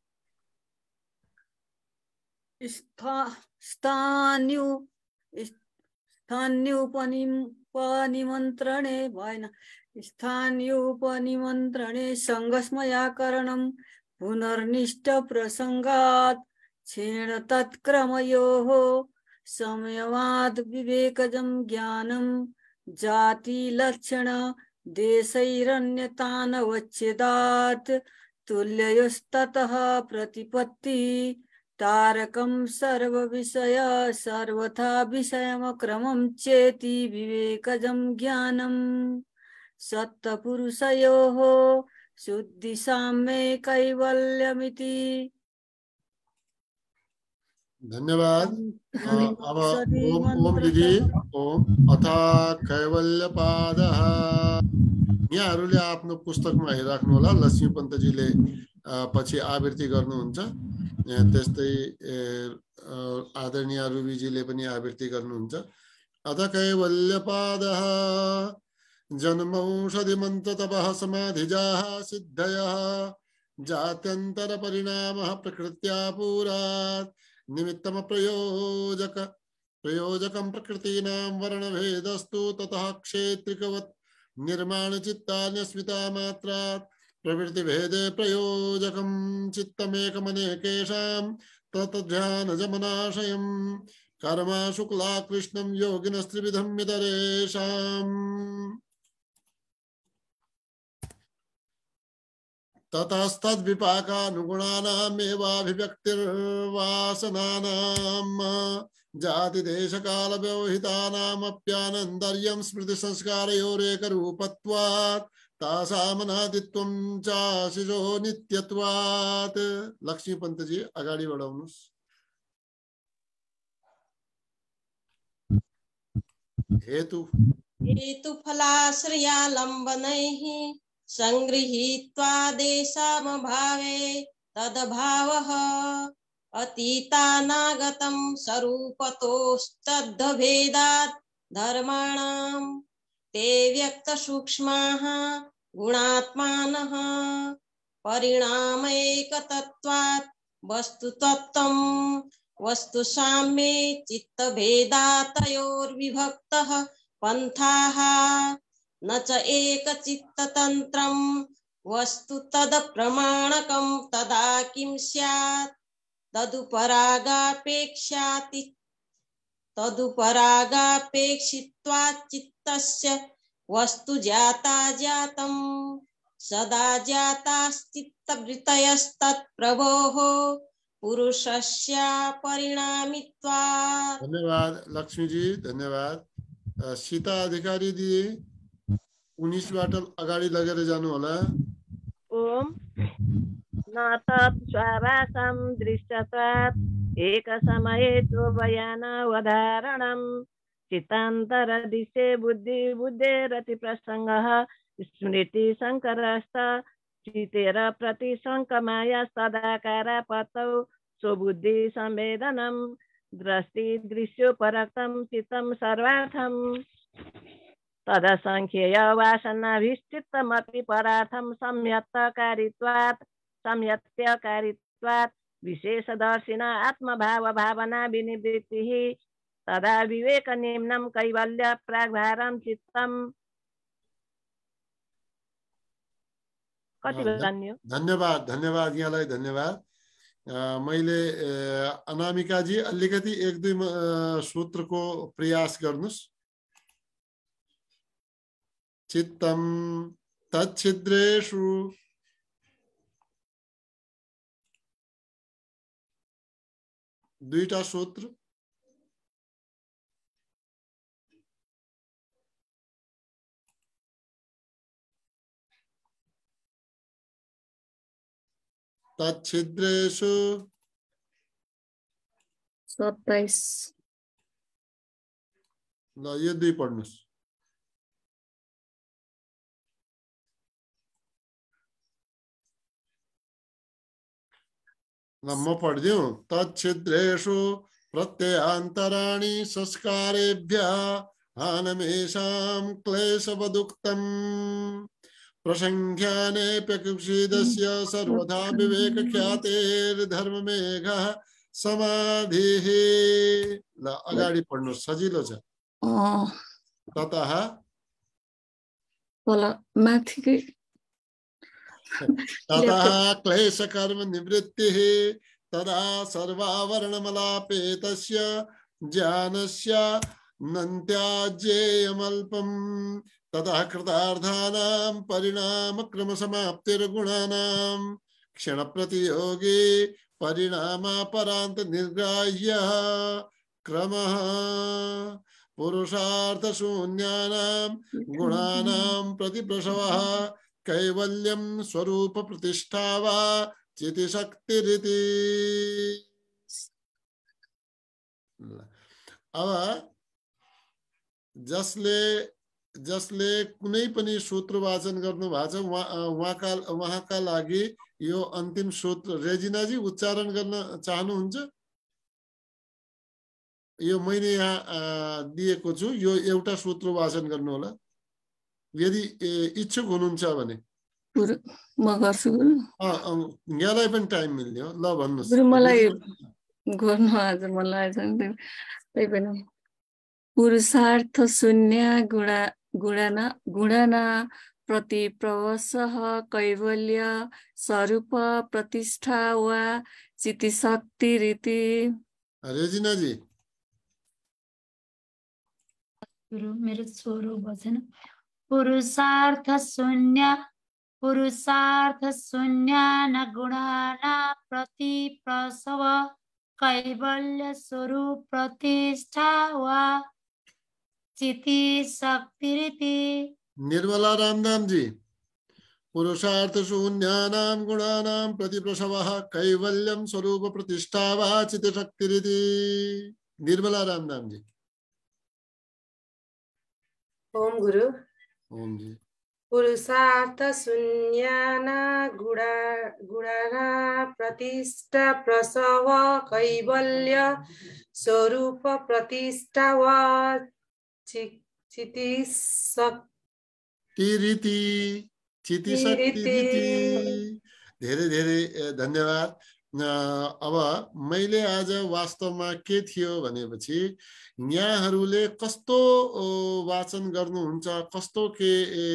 F: स्थान्युपनिमन्त्रणे भएन स्थान्युपनिमन्त्रणे संगस्मयाकरणं पुनर्निष्ठ प्रसंगात् क्षीण तत्क्रमयोः समयवाद विवेकजं ज्ञानं जाति लक्षण देशैरन्यतानवच्छेदात् तुल्ययोस्ततः प्रतिपत्ति तारकं सर्वविषय सर्वथा विषयमक्रमं चेति विवेकजं ज्ञानं सत्पुरुषयोः शुद्धिसाम्ये कैवल्यमिति।
B: धन्यवाद। अब ओम दिदी ओम अथा कैवल्यपादः यहाँहरूले आफ्नो पुस्तकमा हेरिराख्नु होला। लक्ष्मी पन्तजीले पछि आवृत्ति गर्नुहुन्छ, त्यस्तै आदरणीय रुबीजीले पनि आवृत्ति गर्नुहुन्छ। अथ कैवल्यपादः जन्मौषधिमन्त्रतपः समाधिजाः सिद्धयः जात्यन्तर परिणामः प्रकृत्या पुरात् निमित्तम प्रयोजकं प्रकृतीनां वर्णभेदस्तु ततः क्षेत्रिकवत् निर्माणचित्तान्यस्मिता मात्रात् प्रवृत्तिभेदे प्रयोजकं चित्तमेकमनेकेषां ततध्यानजमनाशयं कर्मा शुक्ला कृष्णं योगिनस्त्रिविधं इतरेषाम् ततस्तद्विपाकानुगुणानामेवाभिव्यक्तिर्वासनानां जाति देश काल व्यवहितानामप्यानन्तर्यं स्मृति संस्कारयोरेकरूपत्वात् तासामनादित्वं चाशिषो नित्यत्वात्। लक्ष्मी पंत जी अगाडि बढाउनुस्।
G: हेतुफलाश्रयालम्बनैः संगृहीत्वा देशामभावे तदभावः अतीतानागतं स्वरूपतोस्तद्भेदात् धर्माणां ते व्यक्तसूक्ष्माः गुणात्मानः परिणामैकतत्वात् वस्तुतत्त्वं वस्तुसाम्ये चित्तभेदातयोर्विभक्तः पन्थाः न च एकचित्ततन्त्रं वस्तु तदप्रमाणकं तदा किं स्यात् तदुपरागापेक्षित्वात् चित्तस्य वस्तु जाता जातं सदा जाताश्चित्तवृत्तयस्तत्प्रभोः पुरुषस्य परिणामित्वात्।
B: धन्यवाद लक्ष्मी जी, धन्यवाद। सीता अधिकारी दिदी 19 बाट अगाडि लगेर जानु होला।
P: ओम न तत् स्वाभासं दृश्यत्वात् एक समये चोभयानवधारणं चित्तान्तरदिशे बुद्धेरति प्रसंगः स्मृति संकरस्त चितेर प्रतिशंकमाया सदाकार पतौ स्वबुद्धि संवेदनं दृष्टि दृश्योपरक्तं चित्तं सर्वार्थं तदसंख्येय वासनाभिष्टितमपि परार्थं सम्यक्तकारित्वात् विशेषदर्शिन आत्मभाव भावना विनिवृत्तिः तदा विवेक निम्नं कैवल्य प्राग्भारं चित्तं। कति भन्यो?
B: धन्यवाद धन्यवाद यहाँलाई धन्यवाद। मैले अनामिका जी अलिकति 1-2 सूत्रको प्रयास गर्नुस्। चित्तं तच्छिद्रेषु दुईटा सूत्र। तच्छिद्रेषु
C: 27।
B: ल यो 2 पढ्नुस्। म पढ्दिउँ। तच्छिद्रेषु प्रत्ययान्तराणि संस्कारेभ्यः हानमेषां क्लेशवदुक्तम् प्रसंख्यानेऽप्यकुक्षिदस्य सर्वथा विवेकख्यातेर्धर्ममेघः समाधिः। ल अगाडि पढ्नु सजिलो छ। ततः
C: माथिकै
B: ततः क्लेश कर्म निवृत्तिः तदा सर्वावरणमलापेतस्य ज्ञानस्य नन्त्याज्येयमल्पम् ततः कृतार्थानां परिणाम क्रमसमाप्तिर्गुणानां क्षणप्रतियोगे परिणामापरान्त निर्ग्राह्य क्रमः पुरुषार्थशून्यानां गुणानां प्रतिप्रसवः कैवल्यं स्वरूप प्रतिष्ठा वा चितिशक्तिरिति। अब जसले कुनै पनि सूत्र वाचन गर्नु भएको छ उहाँका लागि यो अन्तिम सूत्र रेजिना जी उच्चारण गर्न चाहनुहुन्छ? यो मैले यहाँ दिएको छु, यो एउटा सूत्र वाचन गर्नु होला यदि इच्छुक हुनुहुन्छ भने।
C: म गर्छु।
B: यहाँलाई पनि टाइम मिल्यो। ल भन्नुस्।
C: मलाई गर्नु आज मन लागेको छ नि त्यही पनि। पुरुषार्थ शून्य गुणना प्रति प्रवसः कैवल्य स्वरूप प्रतिष्ठा वा चितिशक्ति रीति।
B: रेजिना जी
S: मेरो छोरो भजन। पुरुषार्थ शून्य न गुणाना प्रति प्रसव
I: कैवल्य स्वरूप प्रतिष्ठा वा चिति शक्तिरिति।
B: निर्मला रामधाम जी, पुरुषार्थ शून्यानां गुणानां प्रतिप्रसवः कैवल्यं स्वरूप प्रतिष्ठा वा चिति शक्तिरिति। निर्मला रामधाम जी।
S: ओम गुरु।
B: ओम जी।
S: पुरुषार्थ शून्याना गुणाना प्रतिष्ठा प्रसव कैवल्य स्वरूप प्रतिष्ठा वा चिति शक्तिरिति।
B: चिति शक्तिरिति। धेरै धेरै धन्यवाद। अब मैले आज वास्तवमा के थियो भनेपछि यहाँहरूले कस्तो वाचन गर्नुहुन्छ, कस्तो के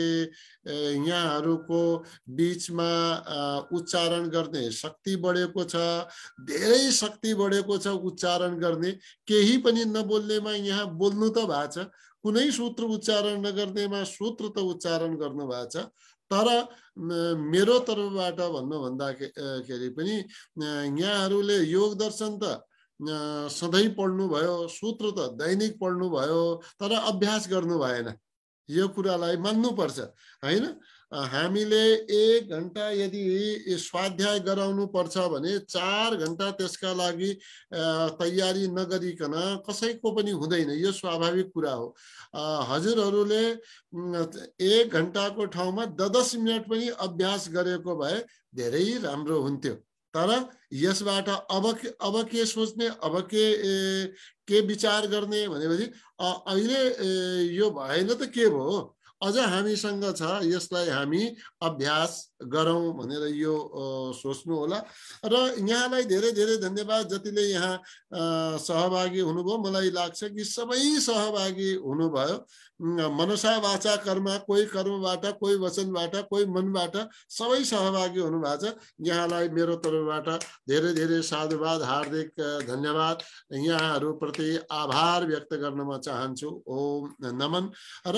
B: यहाँहरूको बीचमा उच्चारण गर्ने शक्ति बढेको छ, धेरै शक्ति बढेको छ उच्चारण गर्ने। केही पनि नबोल्नेमा यहाँ बोल्नु त भएको छ, कुनै सूत्र उच्चारण नगर्नेमा सूत्र त उच्चारण गर्नु भएको छ। तर मेरो तर्फबाट भन्नु भन्दाखेरि पनि यहाँहरूले योग दर्शन त सधैँ पढ्नु भयो, सूत्र त दैनिक पढ्नु भयो, तर अभ्यास गर्नु भएन। यो कुरालाई मान्नुपर्छ हैन। हामीले 1 घण्टा यदि स्वाध्याय गराउनु पर्छ भने 4 घण्टा त्यसका लागि तयारी नगरिकन कसैको पनि हुँदैन। यो स्वाभाविक कुरा हो। हजुरहरूले 1 घण्टाको ठाउँमा 10 मिनट पनि अभ्यास गरेको भए धेरै राम्रो हुन्थ्यो। तर यसबाट अब के सोच्ने, अब के विचार गर्ने भनेपछि अहिले यो भएन त के भयो, अझ हामीसँग छ, यसलाई हामी अभ्यास गरौँ भनेर यो सोच्नु होला। र यहाँलाई धेरै धेरै धन्यवाद जतिले यहाँ सहभागी हुनुभयो। मलाई लाग्छ कि सबै सहभागी हुनुभयो। मनसा वाचा कर्म, कोही कर्मबाट, कोही वचनबाट, कोही मनबाट, सबै सहभागी हुनुभएको छ। यहाँलाई मेरो तर्फबाट धेरै धेरै साधुवाद, हार्दिक धन्यवाद। यहाँहरूप्रति आभार व्यक्त गर्न म चाहन्छु। ओम नमन। र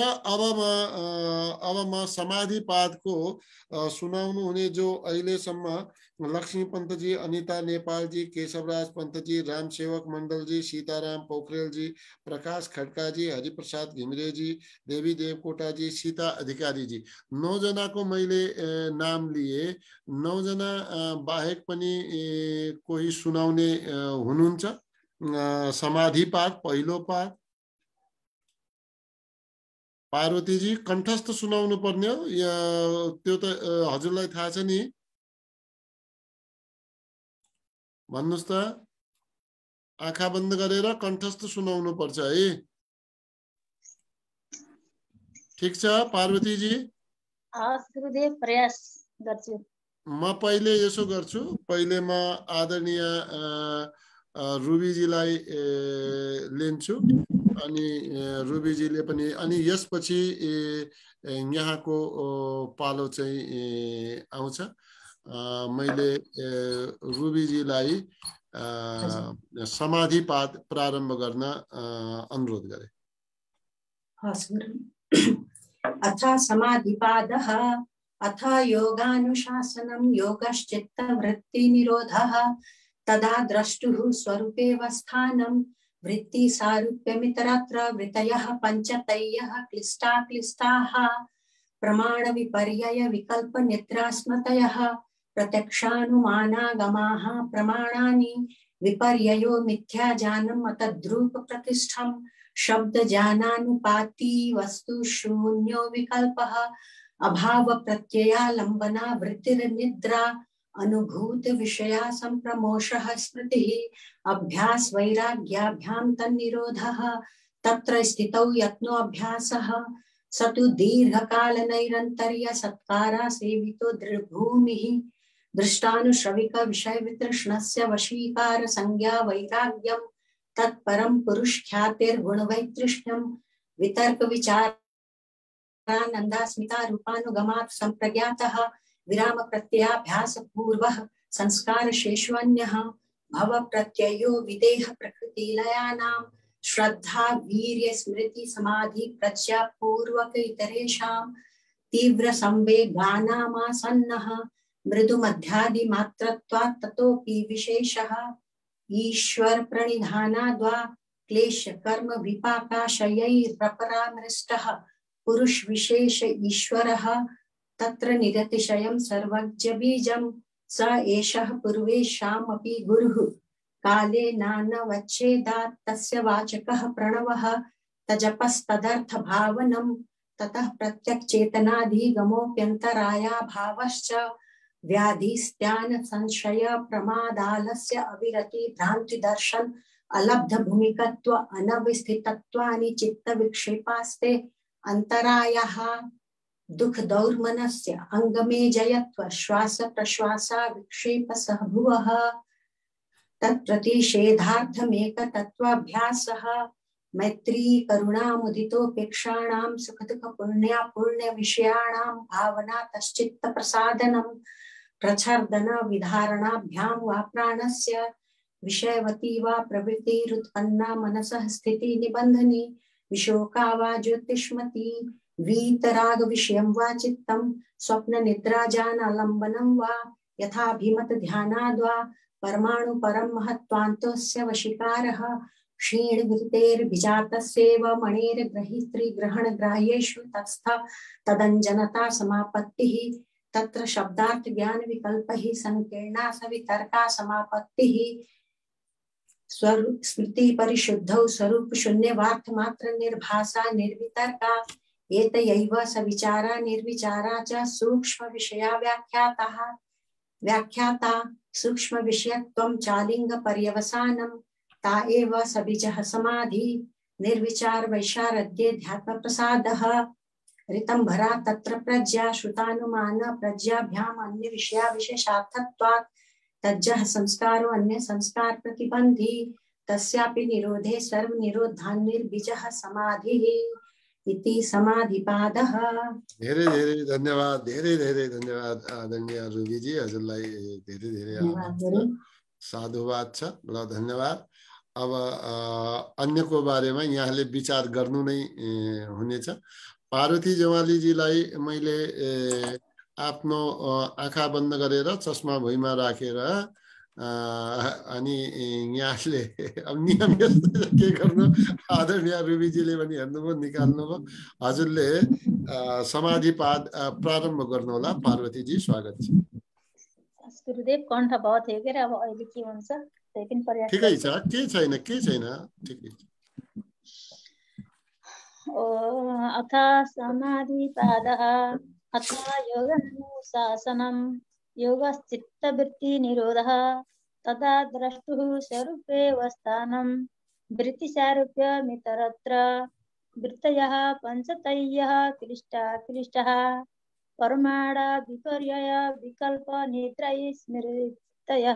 B: अब म समाधिपादको सुनाउनु हुने जो अहिलेसम्म लक्ष्मी पन्तजी, अनिता नेपालजी, केशवराज पन्तजी, रामसेवक मण्डलजी, सीताराम पोखरेलजी, प्रकाश खड्काजी, हरिप्रसाद घिमिरेजी, देवी देवकोटाजी, सीता अधिकारीजी, 9 जनाको मैले नाम लिए। 9 जना बाहेक पनि कोही सुनाउने हुनुहुन्छ? समाधिपाद पहिलो पाद पार्वतीजी कण्ठस्थ सुनाउनु पर्ने हो, त्यो त हजुरलाई थाहा छ नि, भन्नुस् त। आँखा बन्द गरेर कण्ठस्थ सुनाउनु पर्छ है। ठीक छ पार्वतीजी?
I: गुरुदेव प्रयास गर्छु। म
B: पहिले यसो गर्छु, पहिले म आदरणीय रुबीजीलाई लिन्छु, अनि रुबीजीले पनि, अनि यसपछि यहाँको पालो चाहिँ आउँछ। मैले रुबीजीलाई समाधिपाद प्रारम्भ गर्न अनुरोध गरे।
M: अथ समाधिपादः। अथ योगानुशासनं योगश्चित्तवृत्तिनिरोधः। तदा द्रष्टुः स्वरूपेवस्थानं वृत्तिसारूप्यमितरत्र वृत्तयः पञ्चतयः क्लिष्टाः प्रमाणविपर्यय विकल्पनिद्रास्मृतयः प्रत्यक्षानुमानागमाः प्रमाणानि विपर्ययो मिथ्याज्ञानम् अतद्रूपप्रतिष्ठं शब्दज्ञानानुपाती वस्तु शून्यो विकल्पः अभावप्रत्ययालम्बना वृत्तिर्निद्रा अनुभूत विषया संप्रमोषः स्मृतिः अभ्यास वैराग्याभ्यां तन्निरोधः तत्र स्थितौ यत्नो अभ्यासः स तु दीर्घकाल नैरन्तर्य सत्कारा सेवितो दृढभूमिः दृष्टानुश्रविक विषय वितृष्णस्य वशीकार संज्ञा वैराग्यं तत्परं पुरुषख्यातिर्गुणवैतृष्ण्यं वितर्क विचारानन्दास्मिता रूपानुगमात् संप्रज्ञातः विराम प्रत्ययाभ्यास पूर्वः संस्कार शेष्वन्यः भव प्रत्ययो विदेह प्रकृति लयानां श्रद्धा वीर्य स्मृति समाधि प्रज्ञा पूर्वक इतरेषां तीव्र संवेगानामासन्नः मृदु मध्यादि मात्रत्वात् ततोपि विशेषः ईश्वर प्रणिधानाद्वा क्लेश कर्म विपाकाशयैरपरामृष्टः पुरुष विशेष ईश्वरः तत्र निरतिशयं सर्वज्ञ बीजं स एषः पूर्वेषामपि गुरुः काले नानवच्छेदात् तस्य वाचकः प्रणवः तजपस्तदर्थ भावनं ततः प्रत्यक्चेतनाधिगमोऽप्यन्तराया भावश्च व्याधिस्त्यान संशय प्रमादालस्य अविरति भ्रांति दर्शन अलब्ध भूमिकत्व अनवस्थितत्वानि चित्त विक्षेपास्ते अंतरायाः दुख दौर्मनस्य अंगमे जयत्व श्वास प्रश्वासा विक्षेप सहभुवः तत्प्रतिषेधार्थमेक तत्वाभ्यासः मैत्री करुणा मुदितोपेक्षाणां सुख दुख पुण्य पुण्य विषयाणां भावना तश्चित्त प्रसादनं प्रच्छर्दन विधारणाभ्यां वा प्राणस्य विषयवती वा प्रवृत्तिरुत्पन्ना मनसः स्थिति निबंधनी विशोका वा ज्योतिष्मती वीतराग विषयं वा चित्तं स्वप्न निद्रा जानालंबनं वा यथाभिमत ध्यानाद्वा परमाणु परम महत्वान्तस्य वशिकारः क्षीण घृतेर्भिजातस्यैव मणेर्ग्रहित्री ग्रहण ग्राह्येषु तत्स्थ तदञ्जनता समापत्तिः तत्र शब्दार्थ ज्ञान विकल्पः संकीर्णा सवितर्का समापत्तिः स्मृति परिशुद्धौ स्वरूप शून्यवार्थ मात्र निर्भासा निर्वितर्का एतयैव सविचारा निर्विचारा च सूक्ष्म विषया व्याख्याता सूक्ष्म विषयत्वं चालिंग पर्यवसानं ता एव सबिजः समाधि निर्विचार वैशारद्ये ध्यात्म प्रसादः ऋतंभरा तत्र प्रज्ञा श्रुतानुमान प्रज्ञाभ्याम अन्य विषया विशेषार्थत्वात् तज्जः संस्कारो अन्य संस्कार प्रतिबंधी तस्यापि निरोधे सर्व निरोधान् निर्बीजः समाधिः इति समाधिपादः।
B: धेरै धेरै धन्यवाद आदरणीय रुबीजी हजुरलाई धेरै धेरै साधुवाद छ ल धन्यवाद। अब अन्यको बारेमा यहाँले विचार गर्नु नै हुनेछ। पार्वती जवालीजीलाई मैले आफ्नो आँखा बन्द गरेर चस्मा भुइँमा राखेर अनि यहाँले अब नियम के गर्नु आदरणीय रुबीजीले पनि हेर्नुभयो निकाल्नुभयो। हजुरले समाधि प्रारम्भ गर्नु होला। पार्वतीजी स्वागत छ।
I: गुरुदेव कण्ठ भयो थियो के अब अहिले के हुन्छ त्यही पनि प्रयास
B: ठिकै छ के छैन ठिकै छ।
I: अथ समाधिपादः अथ योगानुशासनं योगश्चित्तवृत्तिनिरोधः तदा द्रष्टुः स्वरूपेऽवस्थानं वृत्तिसारूप्यमितरत्र वृत्तयः पञ्चतयः क्लिष्टः परमाणा विपर्यय विकल्प निद्राय स्मृतयः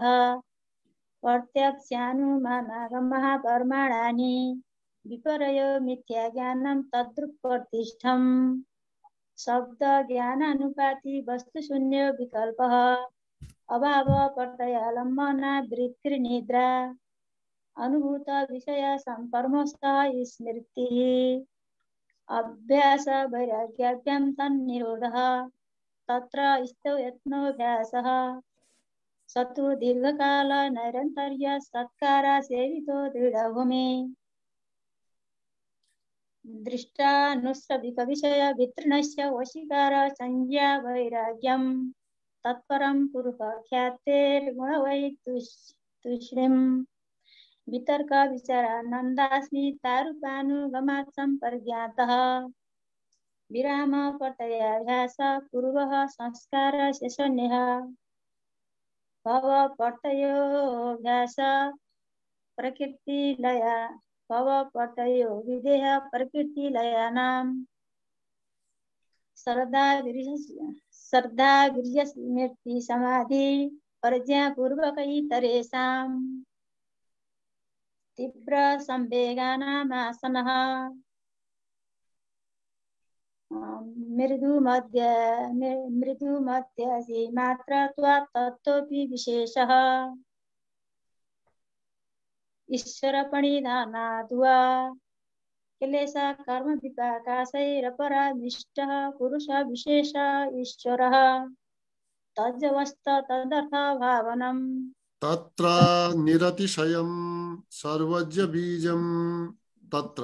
I: प्रत्यक्षानुमानागमः परमाणानि विपर्य मिथ्या ज्ञानं तद्रुप्रतिष्ठम् शब्द ज्ञानानुपाति वस्तु शून्य विकल्पः अभाव प्रत्ययालम्बना वृत्तिर्निद्रा अनुभूत विषय संपरमस्तः स्मृतिः अभ्यास वैराग्याभ्यां तन्निरोधः तत्र स्थौ यत्नोऽभ्यासः सतु दीर्घकाल नैरन्तर्य सत्कारा सेवितो दृढभूमि दृष्टानुश्रविक विषय वितृणस्य वशीकार संज्ञा वैराग्यं तत्परं पुरुष ख्यातेर्गुणवैतुष्णीम् वितर्क विचारानन्दास्मि तारूपानुगमात् सम्पर्ज्ञातः विराम प्रत्ययाभ्यास पूर्वः संस्कार शेषण्यः भव प्रत्ययोऽभ्यास प्रकृतिलया भव प्रत्ययो विधेय प्रकृतिलयानां श्रद्धा वीर्य स्मृति समाधि प्रज्ञा पूर्वक इतरेषां तीव्र संवेगानामासनः मृदु मध्यसि मात्रत्वात् तत्तोऽपि विशेषः ईश्वर प्रणिधानाद्वा क्लेश कर्म विपाकाशैरपरामिष्टः पुरुष विशेष ईश्वरः तज्जवस्त तदर्थ भावनम्
B: तत्र निरतिशयं सर्वज्ञ बीजं तत्र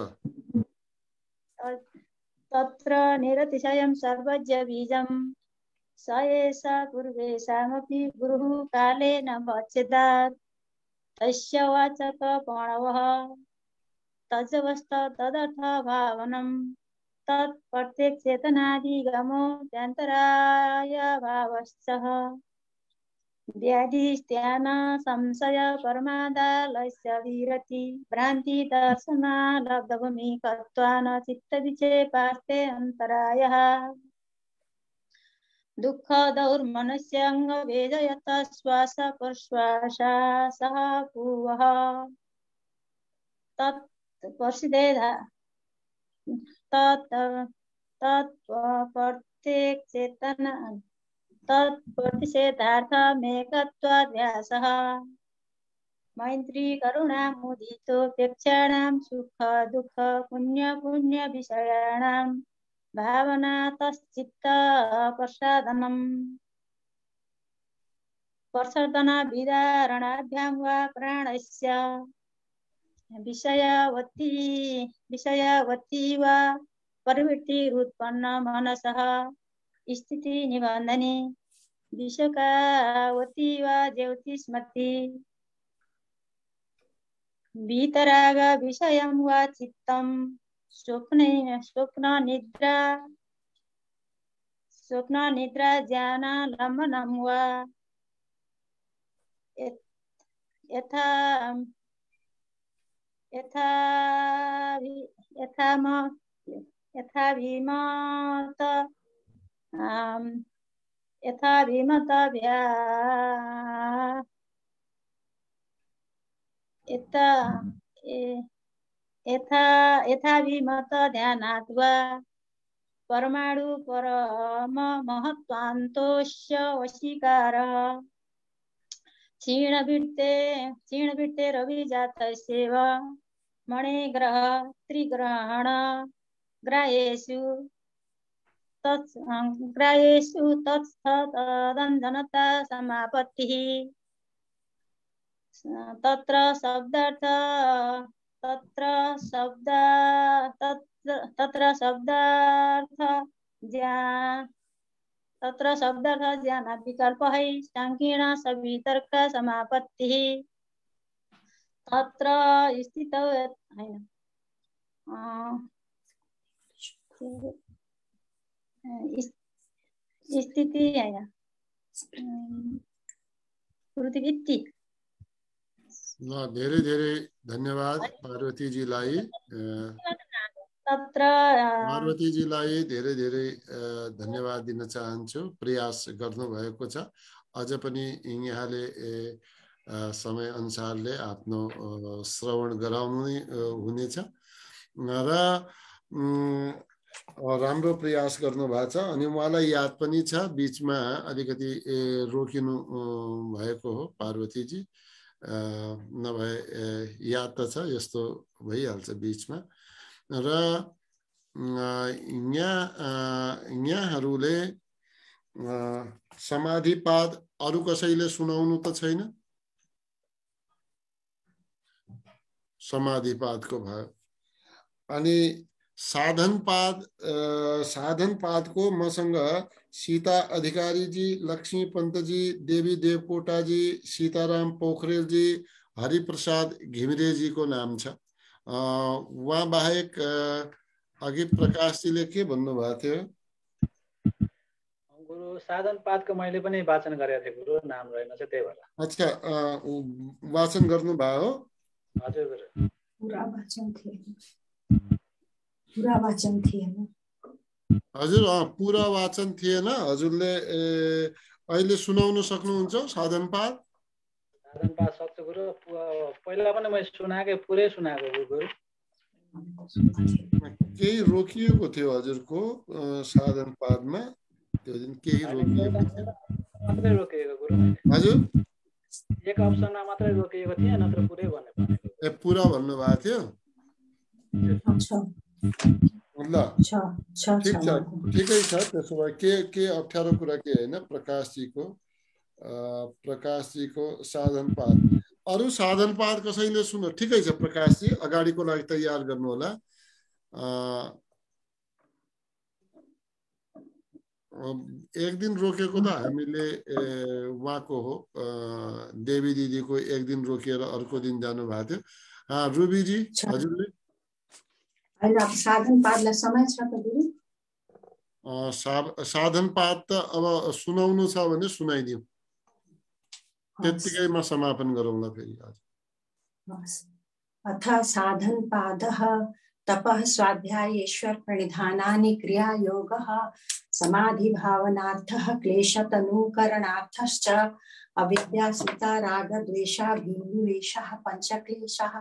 I: तत्र निरतिशयं सर्वज्ञ बीजं स एष पूर्वेषामपि गुरुः कालेन वच्यतात् तस्य वाचक प्रणवः तजवस्तदर्थ भावनं तत् प्रत्येक चेतनादिगमो व्यन्तराय भावश्चः व्याधिस्त्यान संशय परमादालस्य विरति भ्रान्ति दर्शना लब्धभूमिकत्वान् चित्तविक्षेपास्ते अन्तरायः दुःख दौर्मनस्यङ्गवेदयत श्वास प्रश्वासा सह भुवः तत् प्रसिद्धेधा तत् प्रत्येक चेतना तत्प्रतिषेधार्थमेकत्वाध्यासः मैत्री करुणा मुदितोपेक्षाणां सुख दुःख पुण्य विषयाणां भावना तच्चित्त प्रसादन विदारणाभ्यां वा प्राणस्य विषयावती वा प्रवृत्तिरुत्पन्न मनसः स्थिति निबन्धने विषकावती वा ज्योतिस्मृति वीतराग विषयं वा चित्तं स्वप्न निद्रा ज्ञान लम्बनं वा यथाभिमत ध्यानात् वा परमाणु परम महत्वान्तोस्य वशीकारः क्षीणवृत्ते रविजातस्यैव मणिग्रह त्रिग्रहण ग्राह्येषु तत्स्थदञ्जनता समापत्तिः तत्र शब्दार्थ ज्ञान विकल्पः संकीर्ण सवितर्क समापत्तिः तत्र स्थितौ स्थिति पृथ्वी
B: धेरै धेरै धन्यवाद पार्वतीजीलाई पार्वतीजीलाई धेरै धेरै धन्यवाद दिन चाहन्छु प्रयास गर्नुभएको छ अझ पनि यहाँले समय अनुसारले आफ्नो श्रवण गराउनु हुनेछ र राम्रो प्रयास गर्नु भएको छ अनि उहाँलाई याद पनि छ बीचमा अलिकति रोकिनु भएको हो पार्वतीजी नभए याद त छ यस्तो भइहाल्छ बीचमा र यहाँहरूले समाधिपाद अरु कसैले सुनाउनु त छैन समाधिपादको भयो अनि साधनपादको मसँग सीता अधिकारी जी लक्ष्मी पंत जी देवी देवकोटा जी सीताराम पोखरेल जी हरिप्रसाद घिमिरे जी को नाम छ वहाँ बाहेक अघि प्रकाश जीले के भन्नुभएको थियो
D: गुरु साधनपादको मैले पनि वाचन गरेको थिएँ गुरु नाम रहेन छ त्यही भएर
B: अच्छा वाचन गर्नुभयो
D: हजुर गुरु
M: पूरा वाचन थिएन
B: हजुर पूरा वाचन थिएन हजुरले अहिले सुनाउन सक्नुहुन्छ साधनपाद
D: सक्छु गुरु पहिला पनि मैले सुनाएकै पुरै सुनाएको गुरु
B: केही रोकिएको थियो हजुरको साधनपादमा त्यो दिन केही रोकिएको थियो
D: मात्रै रोकिएको गुरु
B: हजुर
D: एक अप्सनमा मात्रै रोकिएको थिएन नत्र पुरै भन्ने
B: ए पुरा भन्नु भएको थियो ल ठिक छ ठिकै छ त्यसो भए के अप्ठ्यारो कुरा के होइन प्रकाशजीको प्रकाशजीको साधनपाद। अरू साधनपाद कसैले सुन्नु? ठिकै छ प्रकाशजी, अगाडिको लागि तयार गर्नु होला। एक दिन रोकेको त हामीले उहाँको हो, देवी दिदीको एक दिन रोकिएर अर्को दिन जानु भएको थियो। रुबीजी हजुरले?
M: साधनपादलाई समय छ त गुरु?
B: साधनपाद त अब सुनाउनु छ भने सुनाइदिउँ, त्यतिकैमा समापन गरौँला फेरि आज।
M: अथ साधनपादः तपः स्वाध्यायेश्वर प्रणिधानानि क्रियायोगः समाधिभावनार्थः क्लेशतनूकरणार्थश्च अविद्यास्मिता रागद्वेषाभिनिवेशः पञ्चक्लेशः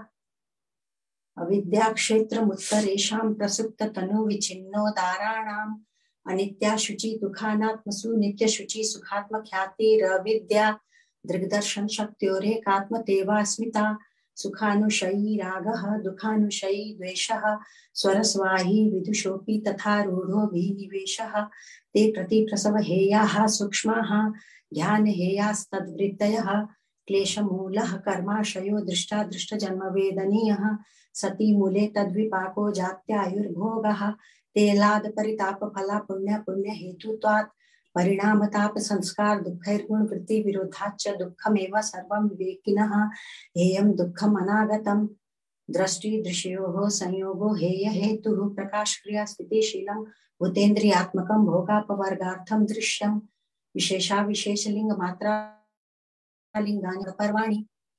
M: अविद्याक्षेत्रमुत्तरेषां प्रसुप्ततनुविच्छिन्नोदाराणाम् अनित्या शुचि दुःखानात्मसु नित्यशुचि सुखात्मख्यातिरविद्या दृग्दर्शन शक्त्योरेकात्मतेवास्मिता सुखानुशयी रागः दुःखानुशयी द्वेषः स्वरस्वाही विदुषोऽपि तथा रूढोऽभिनिवेशः ते प्रतिप्रसव हेयाः सूक्ष्माः ज्ञानहेयास्तद्वृत्तयः क्लेशमूलः कर्माशयो दृष्टादृष्टजन्मवेदनीयः सती मूले तद्विपाको जात्यायुर्भोगः तेलादपरितापफला पुण्यहेतुत्वात् परिणामताप संस्कार दुःखैर्गुण वृत्ति विरोधाच्च दुःखमेव सर्वं विवेकिनः हेयं दुःखम् अनागतं दृष्टि दृश्योः संयोगो हेय हेतुः प्रकाश क्रिया स्थितिशीलं भूतेन्द्रियात्मकं भोगापवर्गार्थं दृश्यं विशेषा विशेषलिंग मात्रा लिंगानि पर्वाणि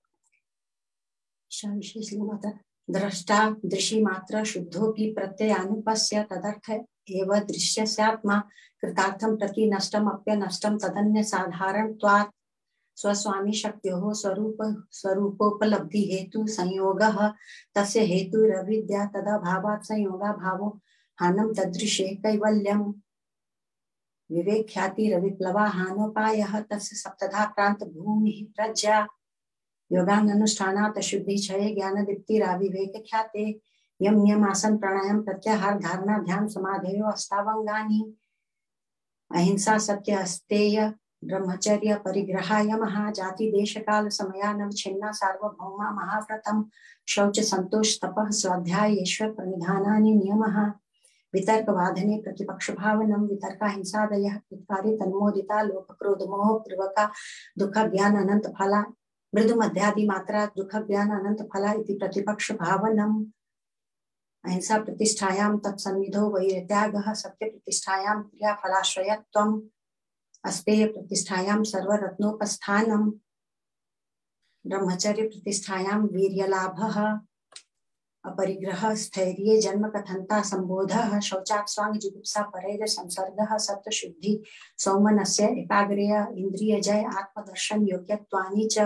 M: विशेषलिंग मात्रा द्रष्टा दृशि मात्रा शुद्धोऽपि प्रत्ययानुपस्य तदर्थ एव दृश्यस्यात्मा कृतार्थं प्रति नष्टम अप्यनष्टम तदन्य साधारणत्वात् स्वस्वामी शक्त्योः स्वरूपोपलब्धि हेतु संयोगः तस्य हेतुरविद्या तदभावात् संयोगाभावो हानं तदृशे कैवल्यं विवेख्यातिरविप्लवा हानोपायः तस्य सप्तधा प्रांत भूमिः प्रज्ञा योगानुष्ठानात् शुद्धि क्षये ज्ञान दीप्तिराविवेक ख्याते यम नियम आसन प्राणायाम प्रत्याहार धारणा ध्यान समाधयो अष्टावंगानि अहिंसा सत्य अस्तेय ब्रह्मचर्य परिग्रहा यमः जाति देश काल समयानवच्छिन्ना सार्वभौमा महाव्रतम शौच संतोष तपः स्वाध्याय ईश्वर प्रणिधानानि नियमः वितर्क वादने प्रतिपक्ष भावनम वितर्का हिंसादयः कृत्कारी तन्मोदिता लोभ क्रोध मोह पूर्वका दुख ज्ञान अनंत फला मृदु मध्यादि मात्रा दुख ज्ञान अनंत फला इति प्रतिपक्ष भावनम अहिंसा प्रतिष्ठायां तत्सन्निधो वैरत्यागः सत्य प्रतिष्ठायां क्रियाफलाश्रयत्वम् अस्तेय प्रतिष्ठायां सर्वरत्नोपस्थानम् ब्रह्मचर्य प्रतिष्ठायां वीर्यलाभः अपरिग्रह स्थैर्ये जन्म कथनता संबोधः शौचात् स्वांग जिगुप्सा परैर संसर्गः सत्व शुद्धि सौमनस्य एकाग्र्य इंद्रिय जय आत्मदर्शन योग्यत्वानि च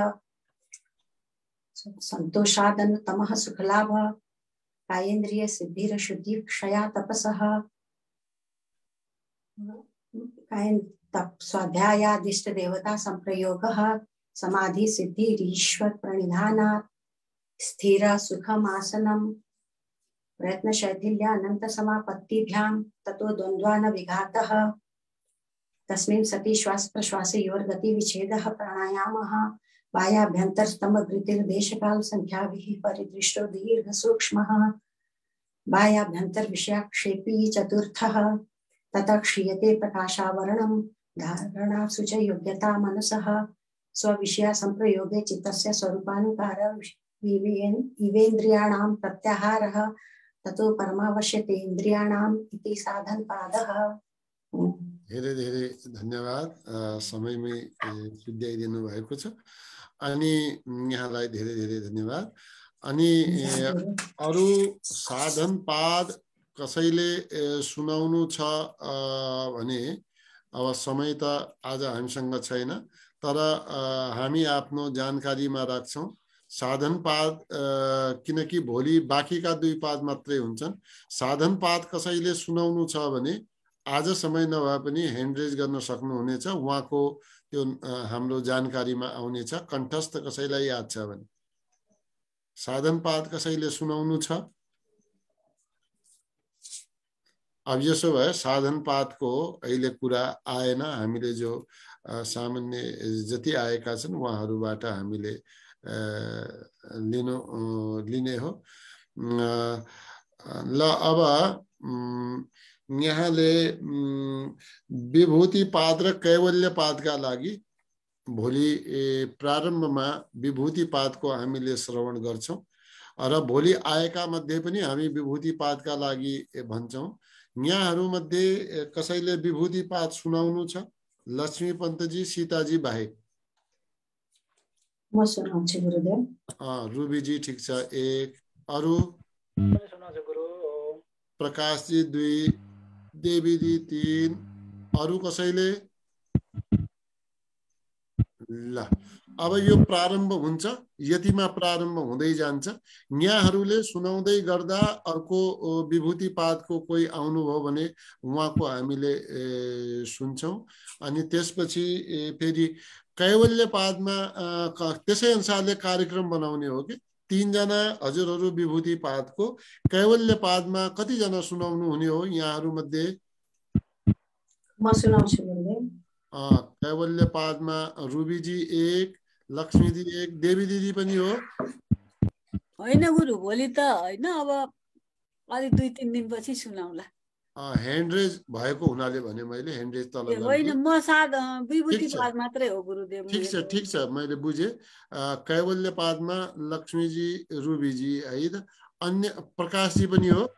M: संतोषादनुतमः सुखलाभ कायेन्द्रिय सिद्धिर शुद्धि क्षया तपसः स्वाध्यायादिष्ट देवता संप्रयोगः समाधि सिद्धिरीश्वर प्रणिधानात् स्थिर सुखमासनम प्रयत्न शैथिल्य अनंत समापत्तिभ्यां ततो द्वंद्वान विघातः तस्मिन् सति श्वास प्रश्वास योर्गति विच्छेदः प्राणायामः बाह्याभ्यन्तरस्तम वृत्तिर्देश काल संख्याभिः परिदृष्टो दीर्घ सूक्ष्मः बाह्याभ्यन्तर विषयाक्षेपी चतुर्थः ततः क्षीयते प्रकाशावरणं धारणासु च योग्यता मनसः स्वविषया संप्रयोगे चित्तस्य स्वरूपानुकार इवेन्द्रियाणां प्रत्याहारः ततो परमावश्यते इन्द्रियाणाम् इति साधनपादः।
B: धेरै धेरै धन्यवाद, समयमै सुझाइदिनु भएको छ अनि यहाँलाई धेरै धेरै धन्यवाद। अनि अरू साधनपाद कसैले सुनाउनु छ भने अब समय त आज हामीसँग छैन, तर हामी आफ्नो जानकारीमा राख्छौं साधनपाद, किनकि भोलि बाँकीका 2 पाद मात्रै हुन्छन्। साधनपाद कसैले सुनाउनु छ भने आज समय नभए पनि ह्यान्ड रेज गर्न सक्नुहुनेछ, उहाँको त्यो हाम्रो जानकारीमा आउनेछ। कण्ठस्थ कसैलाई याद छ भने साधनपाद कसैले सुनाउनु छ? अब यसो भए साधनपादको अहिले कुरा आएन, हामीले जो सामान्य जति आएका छन् उहाँहरूबाट हामीले लिने हो। ल अब यहाँले विभूति पाद र कैवल्य पादका लागि भोलि प्रारम्भमा विभूति पादको हामीले श्रवण गर्छौं र भोलि आएका मध्ये पनि हामी विभूति पादका लागि भन्छौं। यहाँहरू मध्ये कसैले विभूति पाद सुनाउनु छ? लक्ष्मी पन्तजी, सीताजी बाहेक।
M: म सुनाउँछु गुरुदेव।
B: रुबीजी ठीक छ, एक। अरु? प्रकाशजी 2, देवीजी 3, अरु कसैले? ल अब यो प्रारम्भ हुन्छ, यतिमा प्रारम्भ हुँदै जान्छ। यहाँहरूले सुनाउँदै गर्दा अर्को विभूति पादको कोही आउनुभयो भने उहाँको हामीले सुन्छौं। अनि त्यसपछि फेरि कैवल्य पादमा त्यसै अनुसारले कार्यक्रम बनाउने हो कि 3 जना हजुरहरू विभूति पादको, कैवल्य पादमा कतिजना सुनाउनु हुने हो यहाँहरू मध्ये?
M: म सुनाउँछु गुरुदेव।
B: कैवल्य पादमा रुबीजी 1, लक्ष्मीजी 1, देवी दिदी पनि हो?
F: होइन गुरु, भोलि त होइन, अब अलि 2-3 दिनपछि सुनाउला।
B: ह्यान्ड रेज भएको हुनाले भने मैले ह्यान्ड रेज तल
F: होइन, म सादा विभूति पाद मात्रै हो गुरुदेव।
B: ठिक छ, मैले बुझे। कैवल्य पादमा लक्ष्मीजी, रुबीजी है त, अन्य प्रकाशजी पनि हो?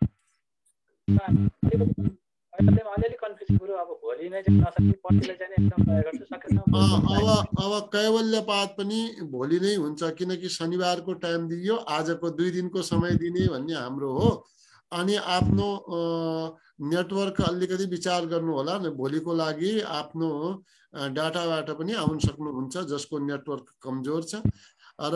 B: अब कैवल्य पाद पनि भोलि नै हुन्छ, किनकि शनिबारको टाइम दियो, आजको 2 दिनको समय दिने भन्ने हाम्रो हो। अनि आफ्नो नेटवर्क अलिकति विचार गर्नु होला न, भोलिको लागि आफ्नो डाटाबाट पनि आउन सक्नुहुन्छ जसको नेटवर्क कमजोर छ। र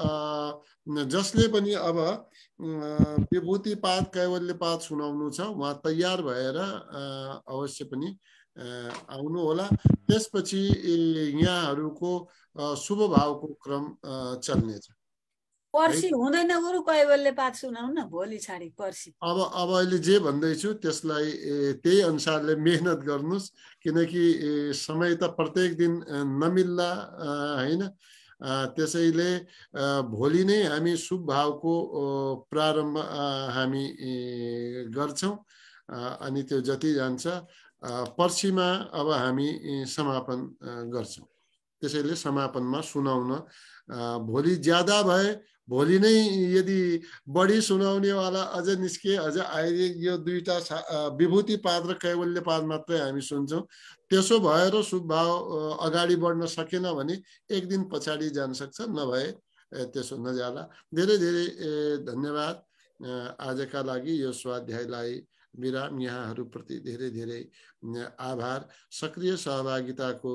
B: जसले पनि अब विभूति पाद कैवल्य पाद सुनाउनु छ उहाँ तयार भएर अवश्य पनि आउनु होला। त्यसपछि यहाँहरूको शुभ भावको क्रम चल्नेछ।
F: पर्सि हुँदैन गुरु, कैवल्य पाद सुनाउनु न, भोलि छाडी पर्सि।
B: अब अहिले जे भन्दैछु त्यसलाई त्यही अनुसारले मेहनत गर्नुस्, किनकि समय त प्रत्येक दिन नमिल्ला हैन। त्यसैले भोलि नै हामी शुभ भावको प्रारम्भ हामी गर्छौं। अनि त्यो जति जान्छ पर्सिमा अब हामी समापन गर्छौं। त्यसैले समापनमा सुनाउन भोलि ज्यादा भए, भोलि नै यदि बढी सुनाउने वाला अझ निस्के, अझ अहिले यो 2टा विभूति पाद र कैवल्य पाद मात्रै हामी सुन्छौं, त्यसो भएर शुभ भाव अगाडि बढ्न सकेन भने 1 दिन पछाडि जान सक्छ, नभए त्यसो नजाला। धेरै धेरै धन्यवाद आजका लागि। यो स्वाध्यायलाई विराम। यहाँहरूप्रति धेरै धेरै आभार। सक्रिय सहभागिताको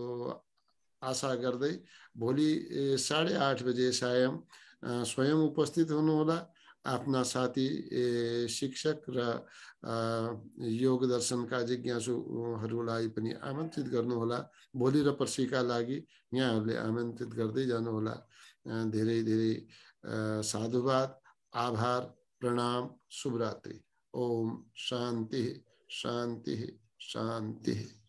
B: आशा गर्दै भोलि 8:30 बजे सायं स्वयं उपस्थित हुनुहोला। आफ्ना साथी शिक्षक र योग दर्शनका जिज्ञासुहरूलाई पनि आमन्त्रित गर्नुहोला। भोलि र पर्सिका लागि यहाँहरूले आमन्त्रित गर्दै जानुहोला। धेरै धेरै साधुवाद, आभार, प्रणाम, शुभरात्रि। ओम शान्ति शान्ति शान्ति।